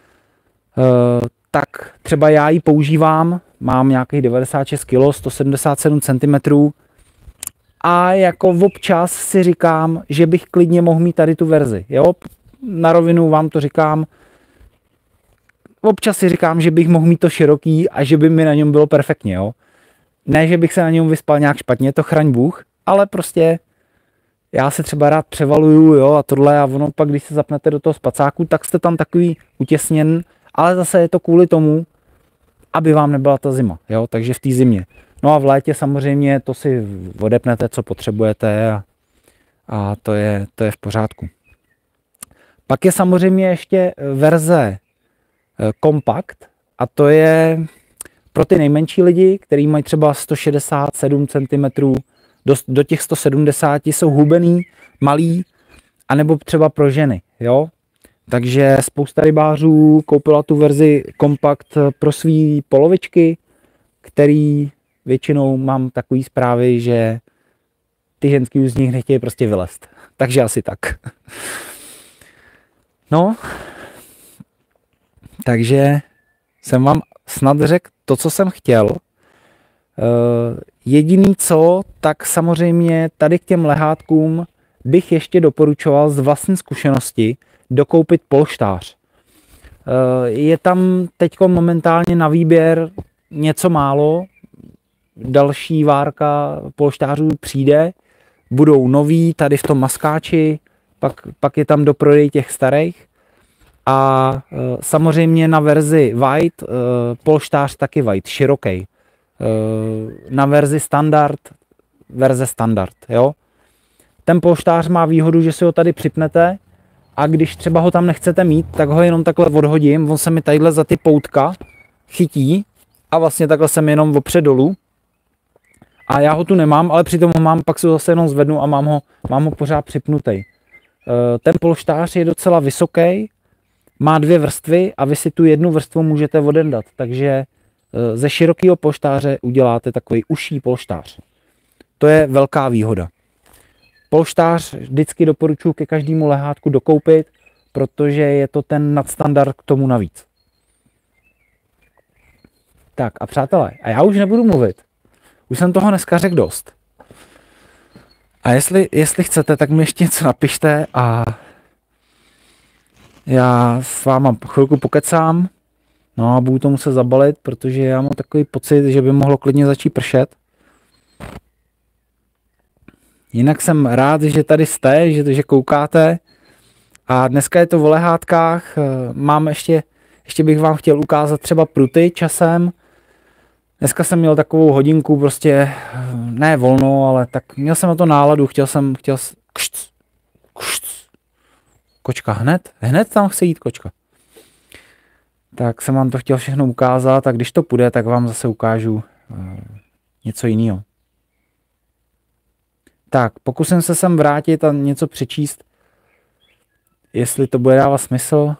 tak třeba já ji používám, mám nějakých 96 kg, 177 cm a jako občas si říkám, že bych klidně mohl mít tady tu verzi. Jo? Na rovinu vám to říkám, občas si říkám, že bych mohl mít to široký a že by mi na něm bylo perfektně. Jo? Ne, že bych se na něm vyspal nějak špatně, to chraň Bůh, ale prostě já se třeba rád převaluju, jo, a tohle, a ono pak, když se zapnete do toho spacáku, tak jste tam takový utěsněn, ale zase je to kvůli tomu, aby vám nebyla ta zima, jo, takže v té zimě. No a v létě samozřejmě to si odepnete, co potřebujete a to je v pořádku. Pak je samozřejmě ještě verze kompakt a to je pro ty nejmenší lidi, kteří mají třeba 167 cm, do těch 170 jsou hubený, malý, anebo třeba pro ženy, jo. Takže spousta rybářů koupila tu verzi kompakt pro svý polovičky, který většinou mám takový zprávy, že ty ženský už z nich nechtějí prostě vylézt. Takže asi tak. No, takže jsem vám snad řekl to, co jsem chtěl. Jediný co, tak samozřejmě tady k těm lehátkům bych ještě doporučoval z vlastní zkušenosti dokoupit polštář. Je tam teď momentálně na výběr něco málo, další várka polštářů přijde, budou noví tady v tom maskáči, pak je tam do prodej těch starých. A samozřejmě na verzi white, polštář taky white, široký. Na verzi standard, verze standard, jo. Ten polštář má výhodu, že si ho tady připnete a když třeba ho tam nechcete mít, tak ho jenom takhle odhodím, on se mi tadyhle za ty poutka chytí a vlastně takhle jsem jenom opře dolů. A já ho tu nemám, ale přitom ho mám, pak si ho zase jenom zvednu a mám ho pořád připnutý. Ten polštář je docela vysoký, má 2 vrstvy a vy si tu jednu vrstvu můžete odendat, takže ze širokého polštáře uděláte takový užší polštář. To je velká výhoda. Polštář vždycky doporučuji ke každému lehátku dokoupit, protože je to ten nadstandard k tomu navíc. Tak a přátelé, a já už nebudu mluvit. Už jsem toho dneska řekl dost. A jestli chcete, tak mi ještě něco napište a já s váma chvilku pokecám. No a budu to muset zabalit, protože já mám takový pocit, že by mohlo klidně začít pršet. Jinak jsem rád, že tady jste, že koukáte. A dneska je to o lehátkách. Mám ještě bych vám chtěl ukázat třeba pruty časem. Dneska jsem měl takovou hodinku, prostě ne volno, ale tak měl jsem na to náladu, chtěl jsem kočka hned tam chce jít kočka. Tak jsem vám to chtěl všechno ukázat a když to půjde, tak vám zase ukážu něco jiného. Tak, pokusím se sem vrátit a něco přečíst, jestli to bude dávat smysl.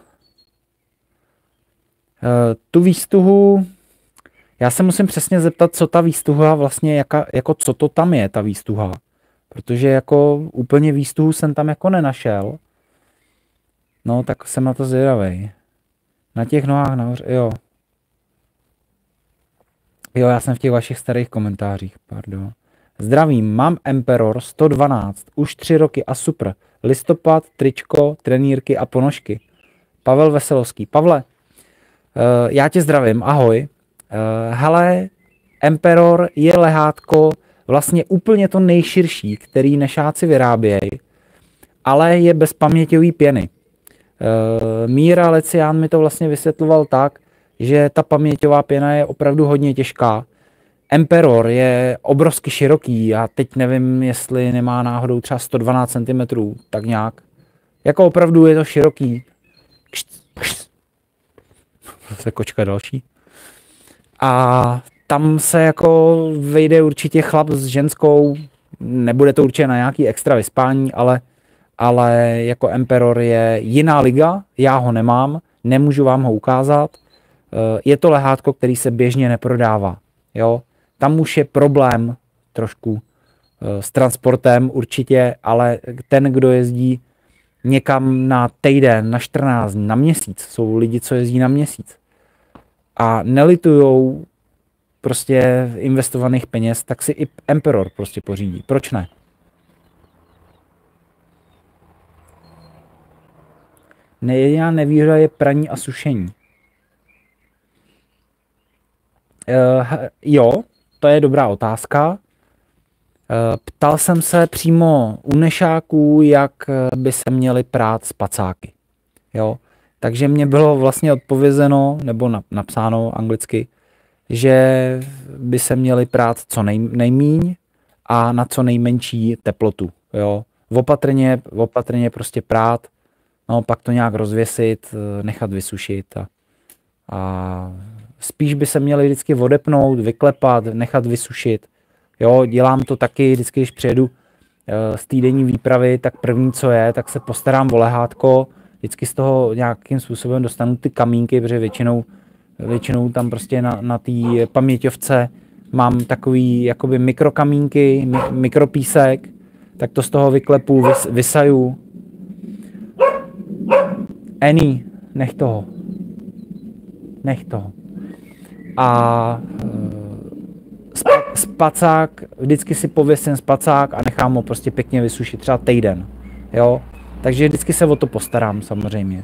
Tu výstuhu, já se musím přesně zeptat, co ta výstuha vlastně, jako co to tam je, ta výstuha. Protože jako úplně výstuhu jsem tam jako nenašel. No, tak jsem na to zvědavej. Na těch nohách nahoře, jo. Jo, já jsem v těch vašich starých komentářích, pardon. Zdravím, mám Emperor 112, už 3 roky a super. Listopad, tričko, trenýrky a ponožky. Pavel Veselovský. Pavle, já tě zdravím, ahoj. Hele, Emperor je lehátko vlastně úplně to nejširší, který nešáci vyrábějí, ale je bez paměťové pěny. Míra Lecián mi to vlastně vysvětloval tak, že ta paměťová pěna je opravdu hodně těžká. Emperor je obrovsky široký, já teď nevím, jestli nemá náhodou třeba 112 cm, tak nějak. Jako opravdu je to široký. Zase kočka další. A tam se jako vejde určitě chlap s ženskou, nebude to určitě na nějaký extra vyspání, ale jako Emperor je jiná liga, já ho nemám, nemůžu vám ho ukázat. Je to lehátko, který se běžně neprodává. Jo? Tam už je problém trošku s transportem určitě, ale ten, kdo jezdí někam na týden, na 14 dní, na měsíc, jsou lidi, co jezdí na měsíc a nelitujou prostě investovaných peněz, tak si i Emperor prostě pořídí. Proč ne? Jediná nevýhoda je praní a sušení. Jo, to je dobrá otázka. Ptal jsem se přímo u nešáků, jak by se měly prát spacáky. Jo? Takže mě bylo vlastně odpovězeno, nebo napsáno anglicky, že by se měly prát co nejmíň a na co nejmenší teplotu. Jo? Opatrně prostě prát, no pak to nějak rozvěsit, nechat vysušit a spíš by se měly vždycky odepnout, vyklepat, nechat vysušit. Jo, dělám to taky, vždycky, když přijedu z týdenní výpravy, tak první, co je, tak se postarám o lehátko, vždycky z toho nějakým způsobem dostanu ty kamínky, protože většinou tam prostě na té paměťovce mám takový jakoby mikrokamínky, mikropísek, tak to z toho vyklepu, vysaju. Annie, nech toho. A spacák, vždycky si pověsím spacák a nechám ho prostě pěkně vysušit, třeba týden. Jo? Takže vždycky se o to postarám samozřejmě.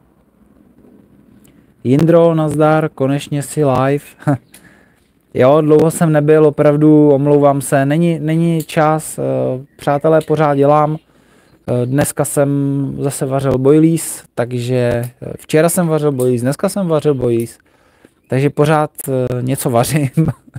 Jindro, nazdar, konečně si live. Jo, dlouho jsem nebyl, opravdu omlouvám se, není čas, přátelé, pořád dělám. Dneska jsem zase vařil boilies, takže včera jsem vařil boilies, dneska jsem vařil boilies, takže pořád něco vařím.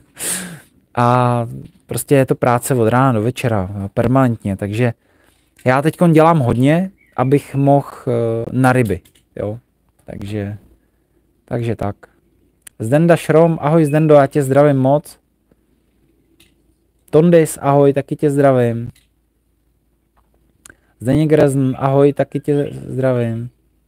A prostě je to práce od rána do večera, permanentně, takže já teď dělám hodně, abych mohl na ryby, jo, takže tak. Zdenda Šrom, ahoj Zdendo, já tě zdravím moc. Tondis, ahoj, taky tě zdravím. Zdeněk Rezn, ahoj, taky tě zdravím.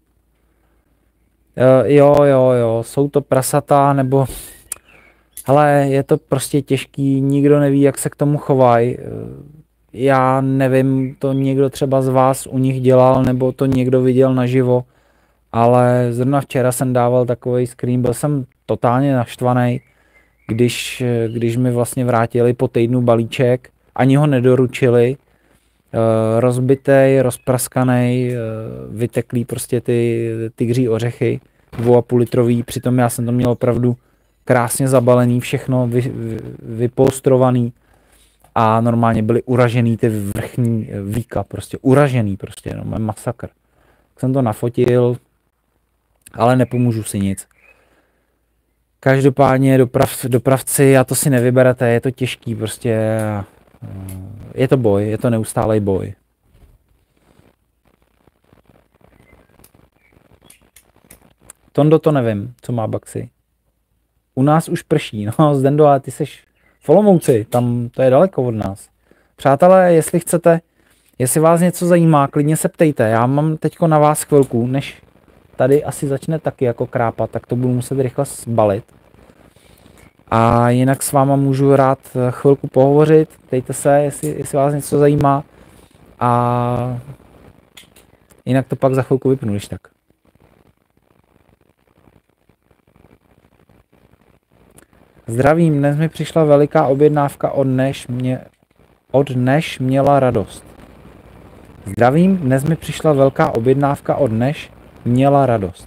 Jo, jsou to prasata, nebo... Hele, je to prostě těžký, nikdo neví, jak se k tomu chovají. Já nevím, to někdo třeba z vás u nich dělal, nebo to někdo viděl naživo, ale zrovna včera jsem dával takový screen, byl jsem totálně naštvaný, když mi vlastně vrátili po týdnu balíček, ani ho nedoručili, rozbitej, rozpraskanej, vyteklý prostě ty tygří ořechy, 2,5 litrový, přitom já jsem to měl opravdu krásně zabalený, všechno vypolstrovaný a normálně byly uražený ty vrchní víka, prostě uražený, prostě, no, masakr. Jsem to nafotil, ale nepomůžu si nic. Každopádně dopravci, a to si nevyberete, je to těžký, prostě je to boj, je to neustálej boj. Tondo to nevím, co má Baxi. U nás už prší, no Zdendo, ale ty seš v Olomouci, tam to je daleko od nás. Přátelé, jestli chcete, jestli vás něco zajímá, klidně se ptejte, já mám teďko na vás chvilku, než tady asi začne taky jako krápat, tak to budu muset rychle zbalit. A jinak s váma můžu rád chvilku pohovořit, ptejte se, jestli vás něco zajímá a jinak to pak za chvilku vypnu, když tak. Zdravím, dnes mi přišla veliká objednávka od Než měla radost. Zdravím, dnes mi přišla velká objednávka od Než měla radost.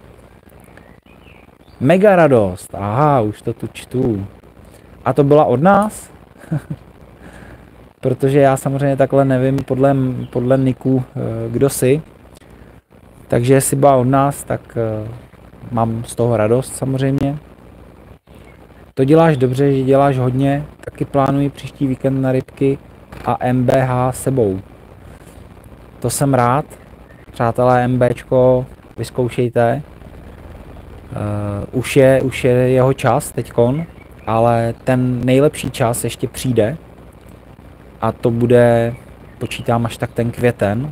Mega radost, aha, už to tu čtu. A to byla od nás? Protože já samozřejmě takhle nevím podle niku, kdo jsi. Takže jestli byla od nás, tak mám z toho radost samozřejmě. To děláš dobře, že děláš hodně, taky plánuji příští víkend na rybky a MBH sebou. To jsem rád, přátelé, MBčko, vyzkoušejte. Už je jeho čas teďkon, ale ten nejlepší čas ještě přijde a to bude, počítám až tak ten květen,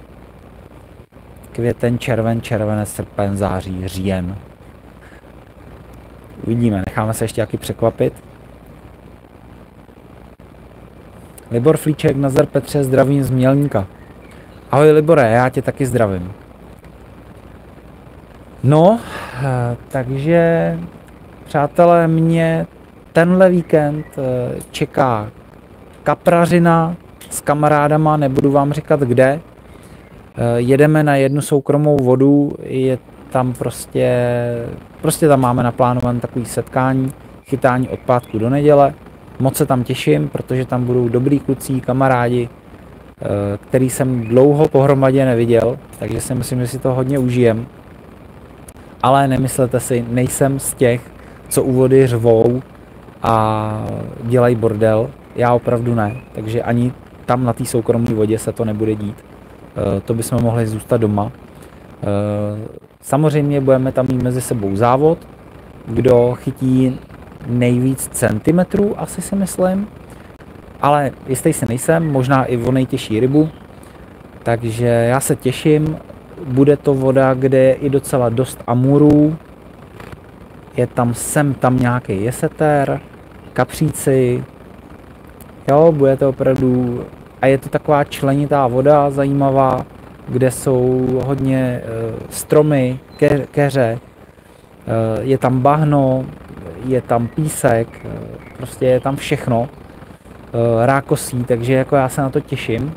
červen, červenec, srpen, září, říjen. Uvidíme, necháme se ještě taky překvapit. Libor Flíček, nazdar Petře, zdravím z Mělníka. Ahoj Libore, já tě taky zdravím. No, takže přátelé, mě tenhle víkend čeká kaprařina s kamarádama, nebudu vám říkat kde. Jedeme na jednu soukromou vodu, je tam prostě tam máme naplánované takový setkání, chytání odpátku do neděle. Moc se tam těším, protože tam budou dobrý kluci, kamarádi, který jsem dlouho pohromadě neviděl, takže si myslím, že si to hodně užijem. Ale nemyslete si, nejsem z těch, co u vody řvou a dělají bordel. Já opravdu ne, takže ani tam na té soukromé vodě se to nebude dít. To bychom mohli zůstat doma. Samozřejmě budeme tam mít mezi sebou závod, kdo chytí nejvíc centimetrů, asi si myslím. Ale jistý si nejsem, možná i o nejtěžší rybu. Takže já se těším. Bude to voda, kde je i docela dost amurů. Je tam tam nějaký jeseter, kapříci. Jo, bude to opravdu... A je to taková členitá voda, zajímavá, kde jsou hodně stromy, keře, je tam bahno, je tam písek, prostě je tam všechno, rákosí, takže jako já se na to těším.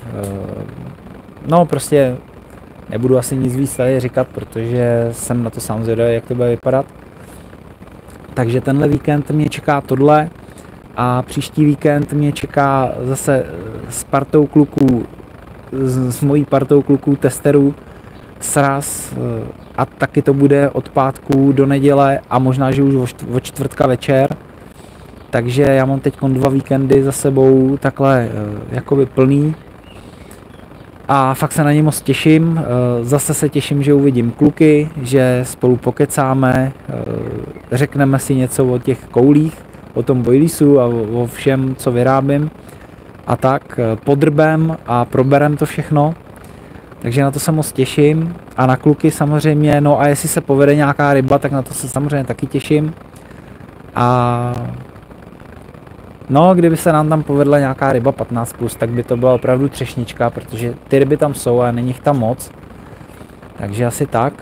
No prostě nebudu asi nic víc tady říkat, protože jsem na to sám zvědavý, jak to bude vypadat. Takže tenhle víkend mě čeká tohle a příští víkend mě čeká zase s partou kluků s mojí partou kluků testerů sraz a taky to bude od pátku do neděle a možná, že už od čtvrtka večer. Takže já mám teď 2 víkendy za sebou takhle jakoby plný a fakt se na ně moc těším. Zase se těším, že uvidím kluky, že spolu pokecáme, řekneme si něco o těch koulích, o tom boilisu a o všem, co vyrábím a tak podrbem a proberem to všechno. Takže na to se moc těším a na kluky samozřejmě, no a jestli se povede nějaká ryba, tak na to se samozřejmě taky těším. A no, kdyby se nám tam povedla nějaká ryba 15+, tak by to byla opravdu třešnička, protože ty ryby tam jsou a není jich tam moc. Takže asi tak.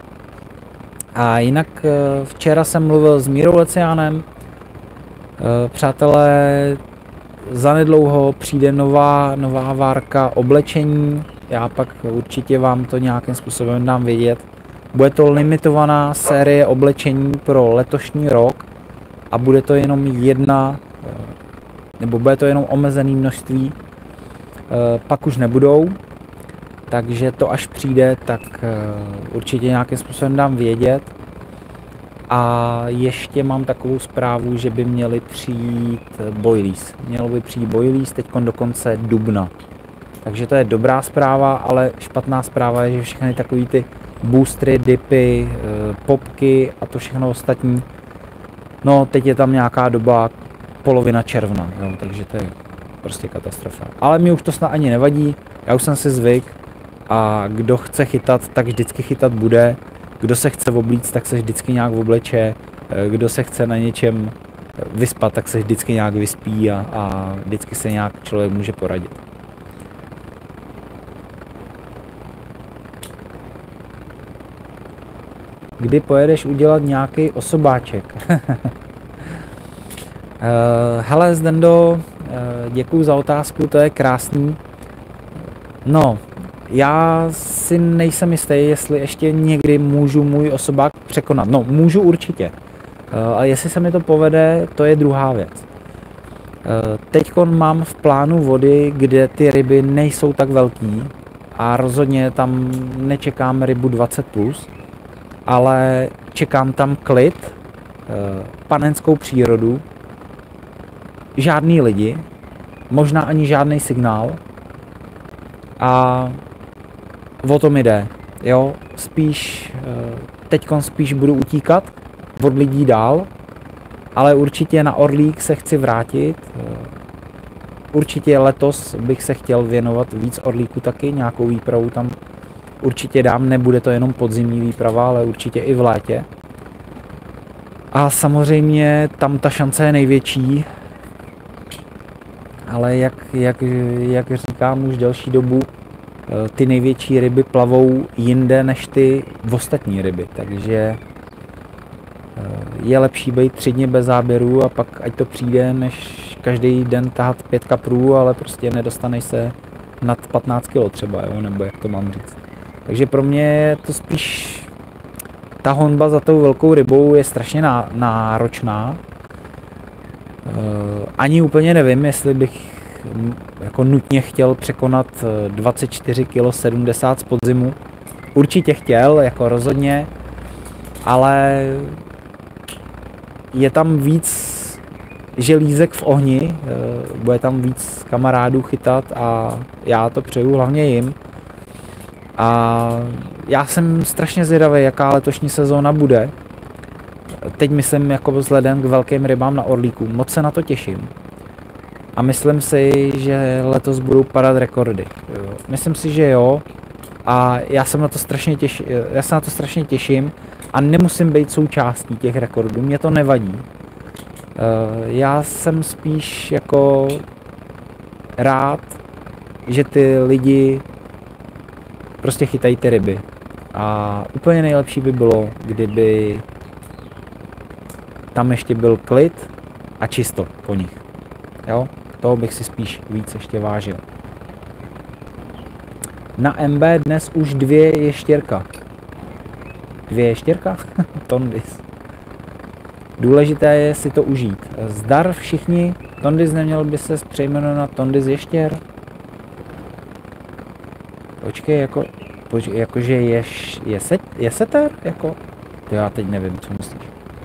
A jinak včera jsem mluvil s Mírou Leciánem. Přátelé, zanedlouho přijde nová várka oblečení. Já pak určitě vám to nějakým způsobem dám vědět. Bude to limitovaná série oblečení pro letošní rok a bude to jenom nebo bude to jenom omezené množství, pak už nebudou, takže to až přijde, tak určitě nějakým způsobem dám vědět. A ještě mám takovou zprávu, že by měly přijít boilies. Mělo by přijít boilies teď do konce dubna. Takže to je dobrá zpráva, ale špatná zpráva je, že všechny takový ty boostry, dipy, popky a to všechno ostatní, no teď je tam nějaká doba polovina června, jo, takže to je prostě katastrofa. Ale mi už to snad ani nevadí, já už jsem si zvyk a kdo chce chytat, tak vždycky chytat bude. Kdo se chce oblíct, tak se vždycky nějak obleče. Kdo se chce na něčem vyspat, tak se vždycky nějak vyspí a vždycky se nějak člověk může poradit. Kdy pojedeš udělat nějaký osobáček? Hele Zdendo, děkuju za otázku, to je krásný. No, já si nejsem jistý, jestli ještě někdy můžu můj osobák překonat. No, můžu určitě. A jestli se mi to povede, to je druhá věc. Teďkon mám v plánu vody, kde ty ryby nejsou tak velký a rozhodně tam nečekám rybu 20+, ale čekám tam klid, panenskou přírodu, žádný lidi, možná ani žádný signál a o to mi jde, jo, teďkon spíš budu utíkat od lidí dál, ale určitě na Orlík se chci vrátit, určitě letos bych se chtěl věnovat víc Orlíku taky, nějakou výpravu tam určitě dám, nebude to jenom podzimní výprava, ale určitě i v létě. A samozřejmě tam ta šance je největší, ale jak říkám už delší dobu, ty největší ryby plavou jinde než ty ostatní ryby, takže je lepší být 3 dny bez záběru a pak ať to přijde, než každý den tahat 5 kaprů, ale prostě nedostaneš se nad 15 kg třeba, jo? Nebo jak to mám říct. Takže pro mě je to spíš ta honba za tou velkou rybou je strašně náročná. Ani úplně nevím, jestli bych jako nutně chtěl překonat 24 kg 70 z podzimu. Určitě chtěl, jako rozhodně, ale je tam víc želízek v ohni, bude tam víc kamarádů chytat a já to přeju hlavně jim. A já jsem strašně zvědavý, jaká letošní sezóna bude. Teď myslím jako vzhledem k velkým rybám na Orlíku. Moc se na to těším. A myslím si, že letos budou padat rekordy. Myslím si, že jo. A já se na to strašně těším a nemusím být součástí těch rekordů. Mě to nevadí. Já jsem spíš jako rád, že ty lidi prostě chytají ty ryby. A úplně nejlepší by bylo, kdyby tam ještě byl klid a čisto po nich. Jo? Toho bych si spíš víc ještě vážil. Na MB dnes už 2 ještěrka. 2 ještěrka? Tondis. Důležité je si to užít. Zdar všichni. Tondis neměl by se přejmenovat na Tondis ještěr? Počkej, jakože je seter, jako, to já teď nevím, co myslíš.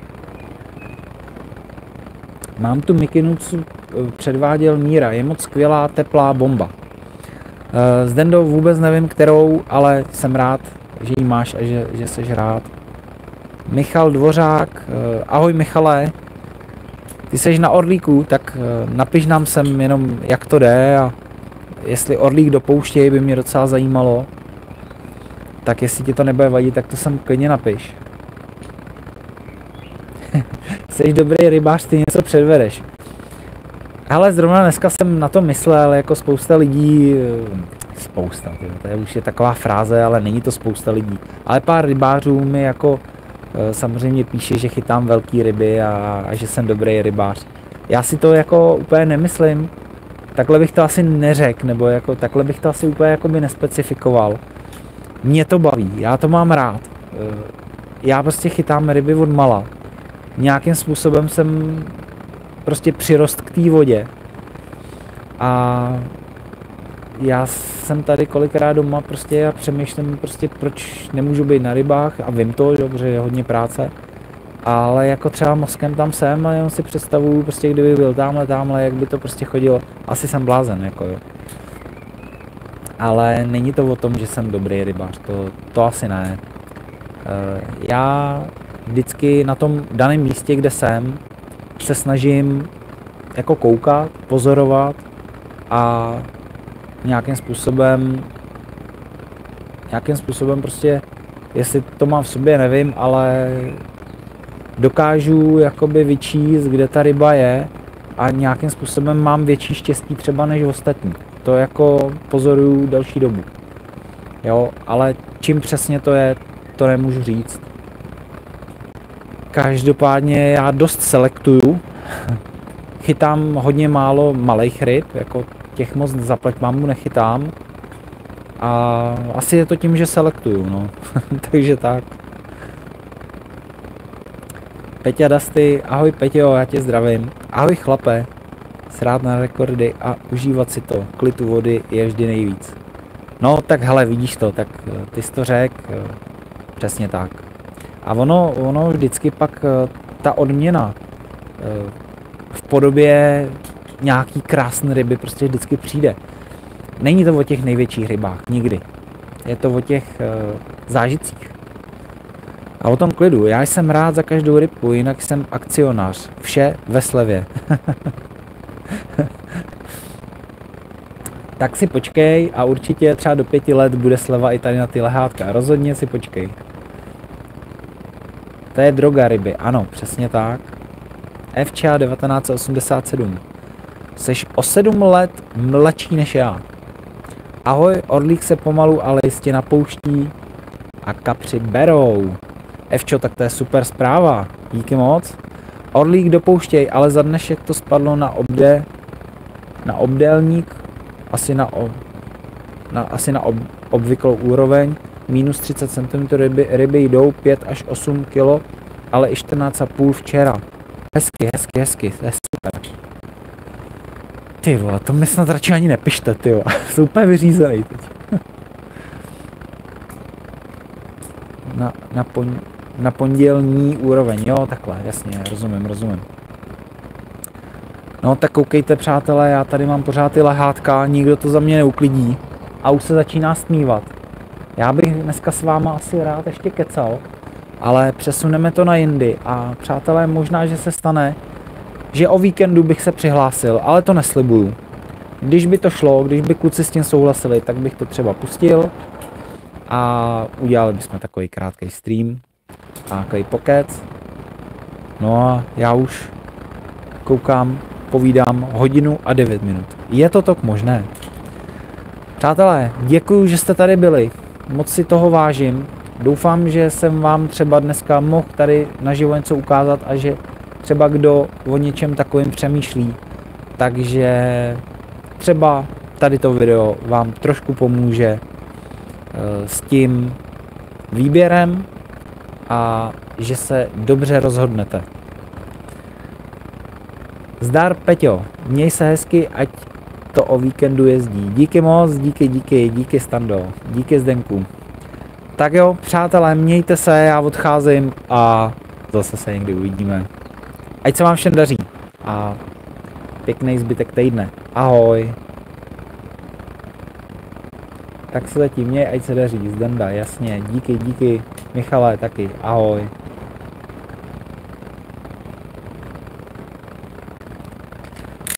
Mám tu mikinu, co předváděl Míra, je moc skvělá, teplá bomba. Zdendo, vůbec nevím kterou, ale jsem rád, že ji máš a že seš rád. Michal Dvořák, ahoj Michale, ty seš na Orlíku, tak napiš nám sem jenom, jak to jde a jestli Orlík dopouštěj, by mě docela zajímalo. Tak jestli ti to nebude vadit, tak to sem klidně napiš. Jsi dobrý rybář, ty něco předvedeš. Ale zrovna dneska jsem na to myslel, jako spousta lidí, to je už je taková fráze, ale není to spousta lidí. Ale pár rybářů mi jako samozřejmě píše, že chytám velký ryby a že jsem dobrý rybář. Já si to jako úplně nemyslím, takhle bych to asi neřekl, nebo jako takhle bych to asi úplně jako by nespecifikoval. Mě to baví, já to mám rád. Já prostě chytám ryby od mala. Nějakým způsobem jsem prostě přirost k té vodě. A já jsem tady kolikrát doma prostě a přemýšlím prostě, proč nemůžu být na rybách a vím to, že, protože je hodně práce. Ale jako třeba mozkem tam jsem a jenom si představuju prostě, kdyby byl tamhle, jak by to prostě chodilo. Asi jsem blázen, jako jo. Ale není to o tom, že jsem dobrý rybář, to asi ne. Já vždycky na tom daném místě, kde jsem, se snažím jako koukat, pozorovat a nějakým způsobem prostě, jestli to mám v sobě, nevím, ale dokážu jakoby vyčíst, kde ta ryba je a nějakým způsobem mám větší štěstí třeba než ostatní. To jako pozoruju delší dobu. Jo, ale čím přesně to je, to nemůžu říct. Každopádně já dost selektuju. Chytám hodně málo malejch ryb, jako těch moc zaplať mámu nechytám. A asi je to tím, že selektuju, no. Takže tak. Peťa Dasty, ahoj Peťo, já tě zdravím. Ahoj chlape, srát na rekordy a užívat si to. Klidu vody je vždy nejvíc. No tak hele, vidíš to, tak ty jsi to řekl, přesně tak. A ono vždycky pak ta odměna v podobě nějaký krásné ryby prostě vždycky přijde. Není to o těch největších rybách, nikdy. Je to o těch zážitcích. A o tom klidu. Já jsem rád za každou rybku, jinak jsem akcionář. Vše ve slevě. Tak si počkej a určitě třeba do 5 let bude sleva i tady na ty lehátka. Rozhodně si počkej. To je droga ryby, ano, přesně tak. FČA 1987. Jseš o 7 let mladší než já. Ahoj, Orlík se pomalu, ale jistě napouští a kapři berou. Evčo, tak to je super zpráva, díky moc. Orlík dopouštěj, ale za dnešek to spadlo na obdélník, asi na obvyklou úroveň, minus 30 cm ryby jdou 5 až 8 kg, ale i 14,5 včera. Hezky, to je super. Ty vole, to mi snad radši ani nepište, ty vole, jsem úplně vyřízený teď. Na pondělní úroveň, jo, takhle, jasně, rozumím. No tak koukejte přátelé, já tady mám pořád ty lehátka, nikdo to za mě neuklidí a už se začíná stmívat. Já bych dneska s váma asi rád ještě kecal, ale přesuneme to na jindy a přátelé, možná, že se stane, že o víkendu bych se přihlásil, ale to neslibuju. Když by to šlo, když by kluci s tím souhlasili, tak bych to třeba pustil a udělali bychom takový krátký stream a takový pokec. No a já už koukám, povídám 1 hodinu a 9 minut. Je to tak možné? Přátelé, děkuju, že jste tady byli. Moc si toho vážím. Doufám, že jsem vám třeba dneska mohl tady naživo něco ukázat a že třeba kdo o něčem takovým přemýšlí. Takže třeba tady to video vám trošku pomůže s tím výběrem a že se dobře rozhodnete. Zdar Peťo, měj se hezky, ať to o víkendu jezdí. Díky moc, díky Stando, díky Zdenku. Tak jo, přátelé, mějte se, já odcházím a zase se někdy uvidíme. Ať se vám všem daří a pěkný zbytek týdne. Ahoj. Tak se zatím měj, ať se daří. Zdenda, jasně, díky, Michale, taky, ahoj.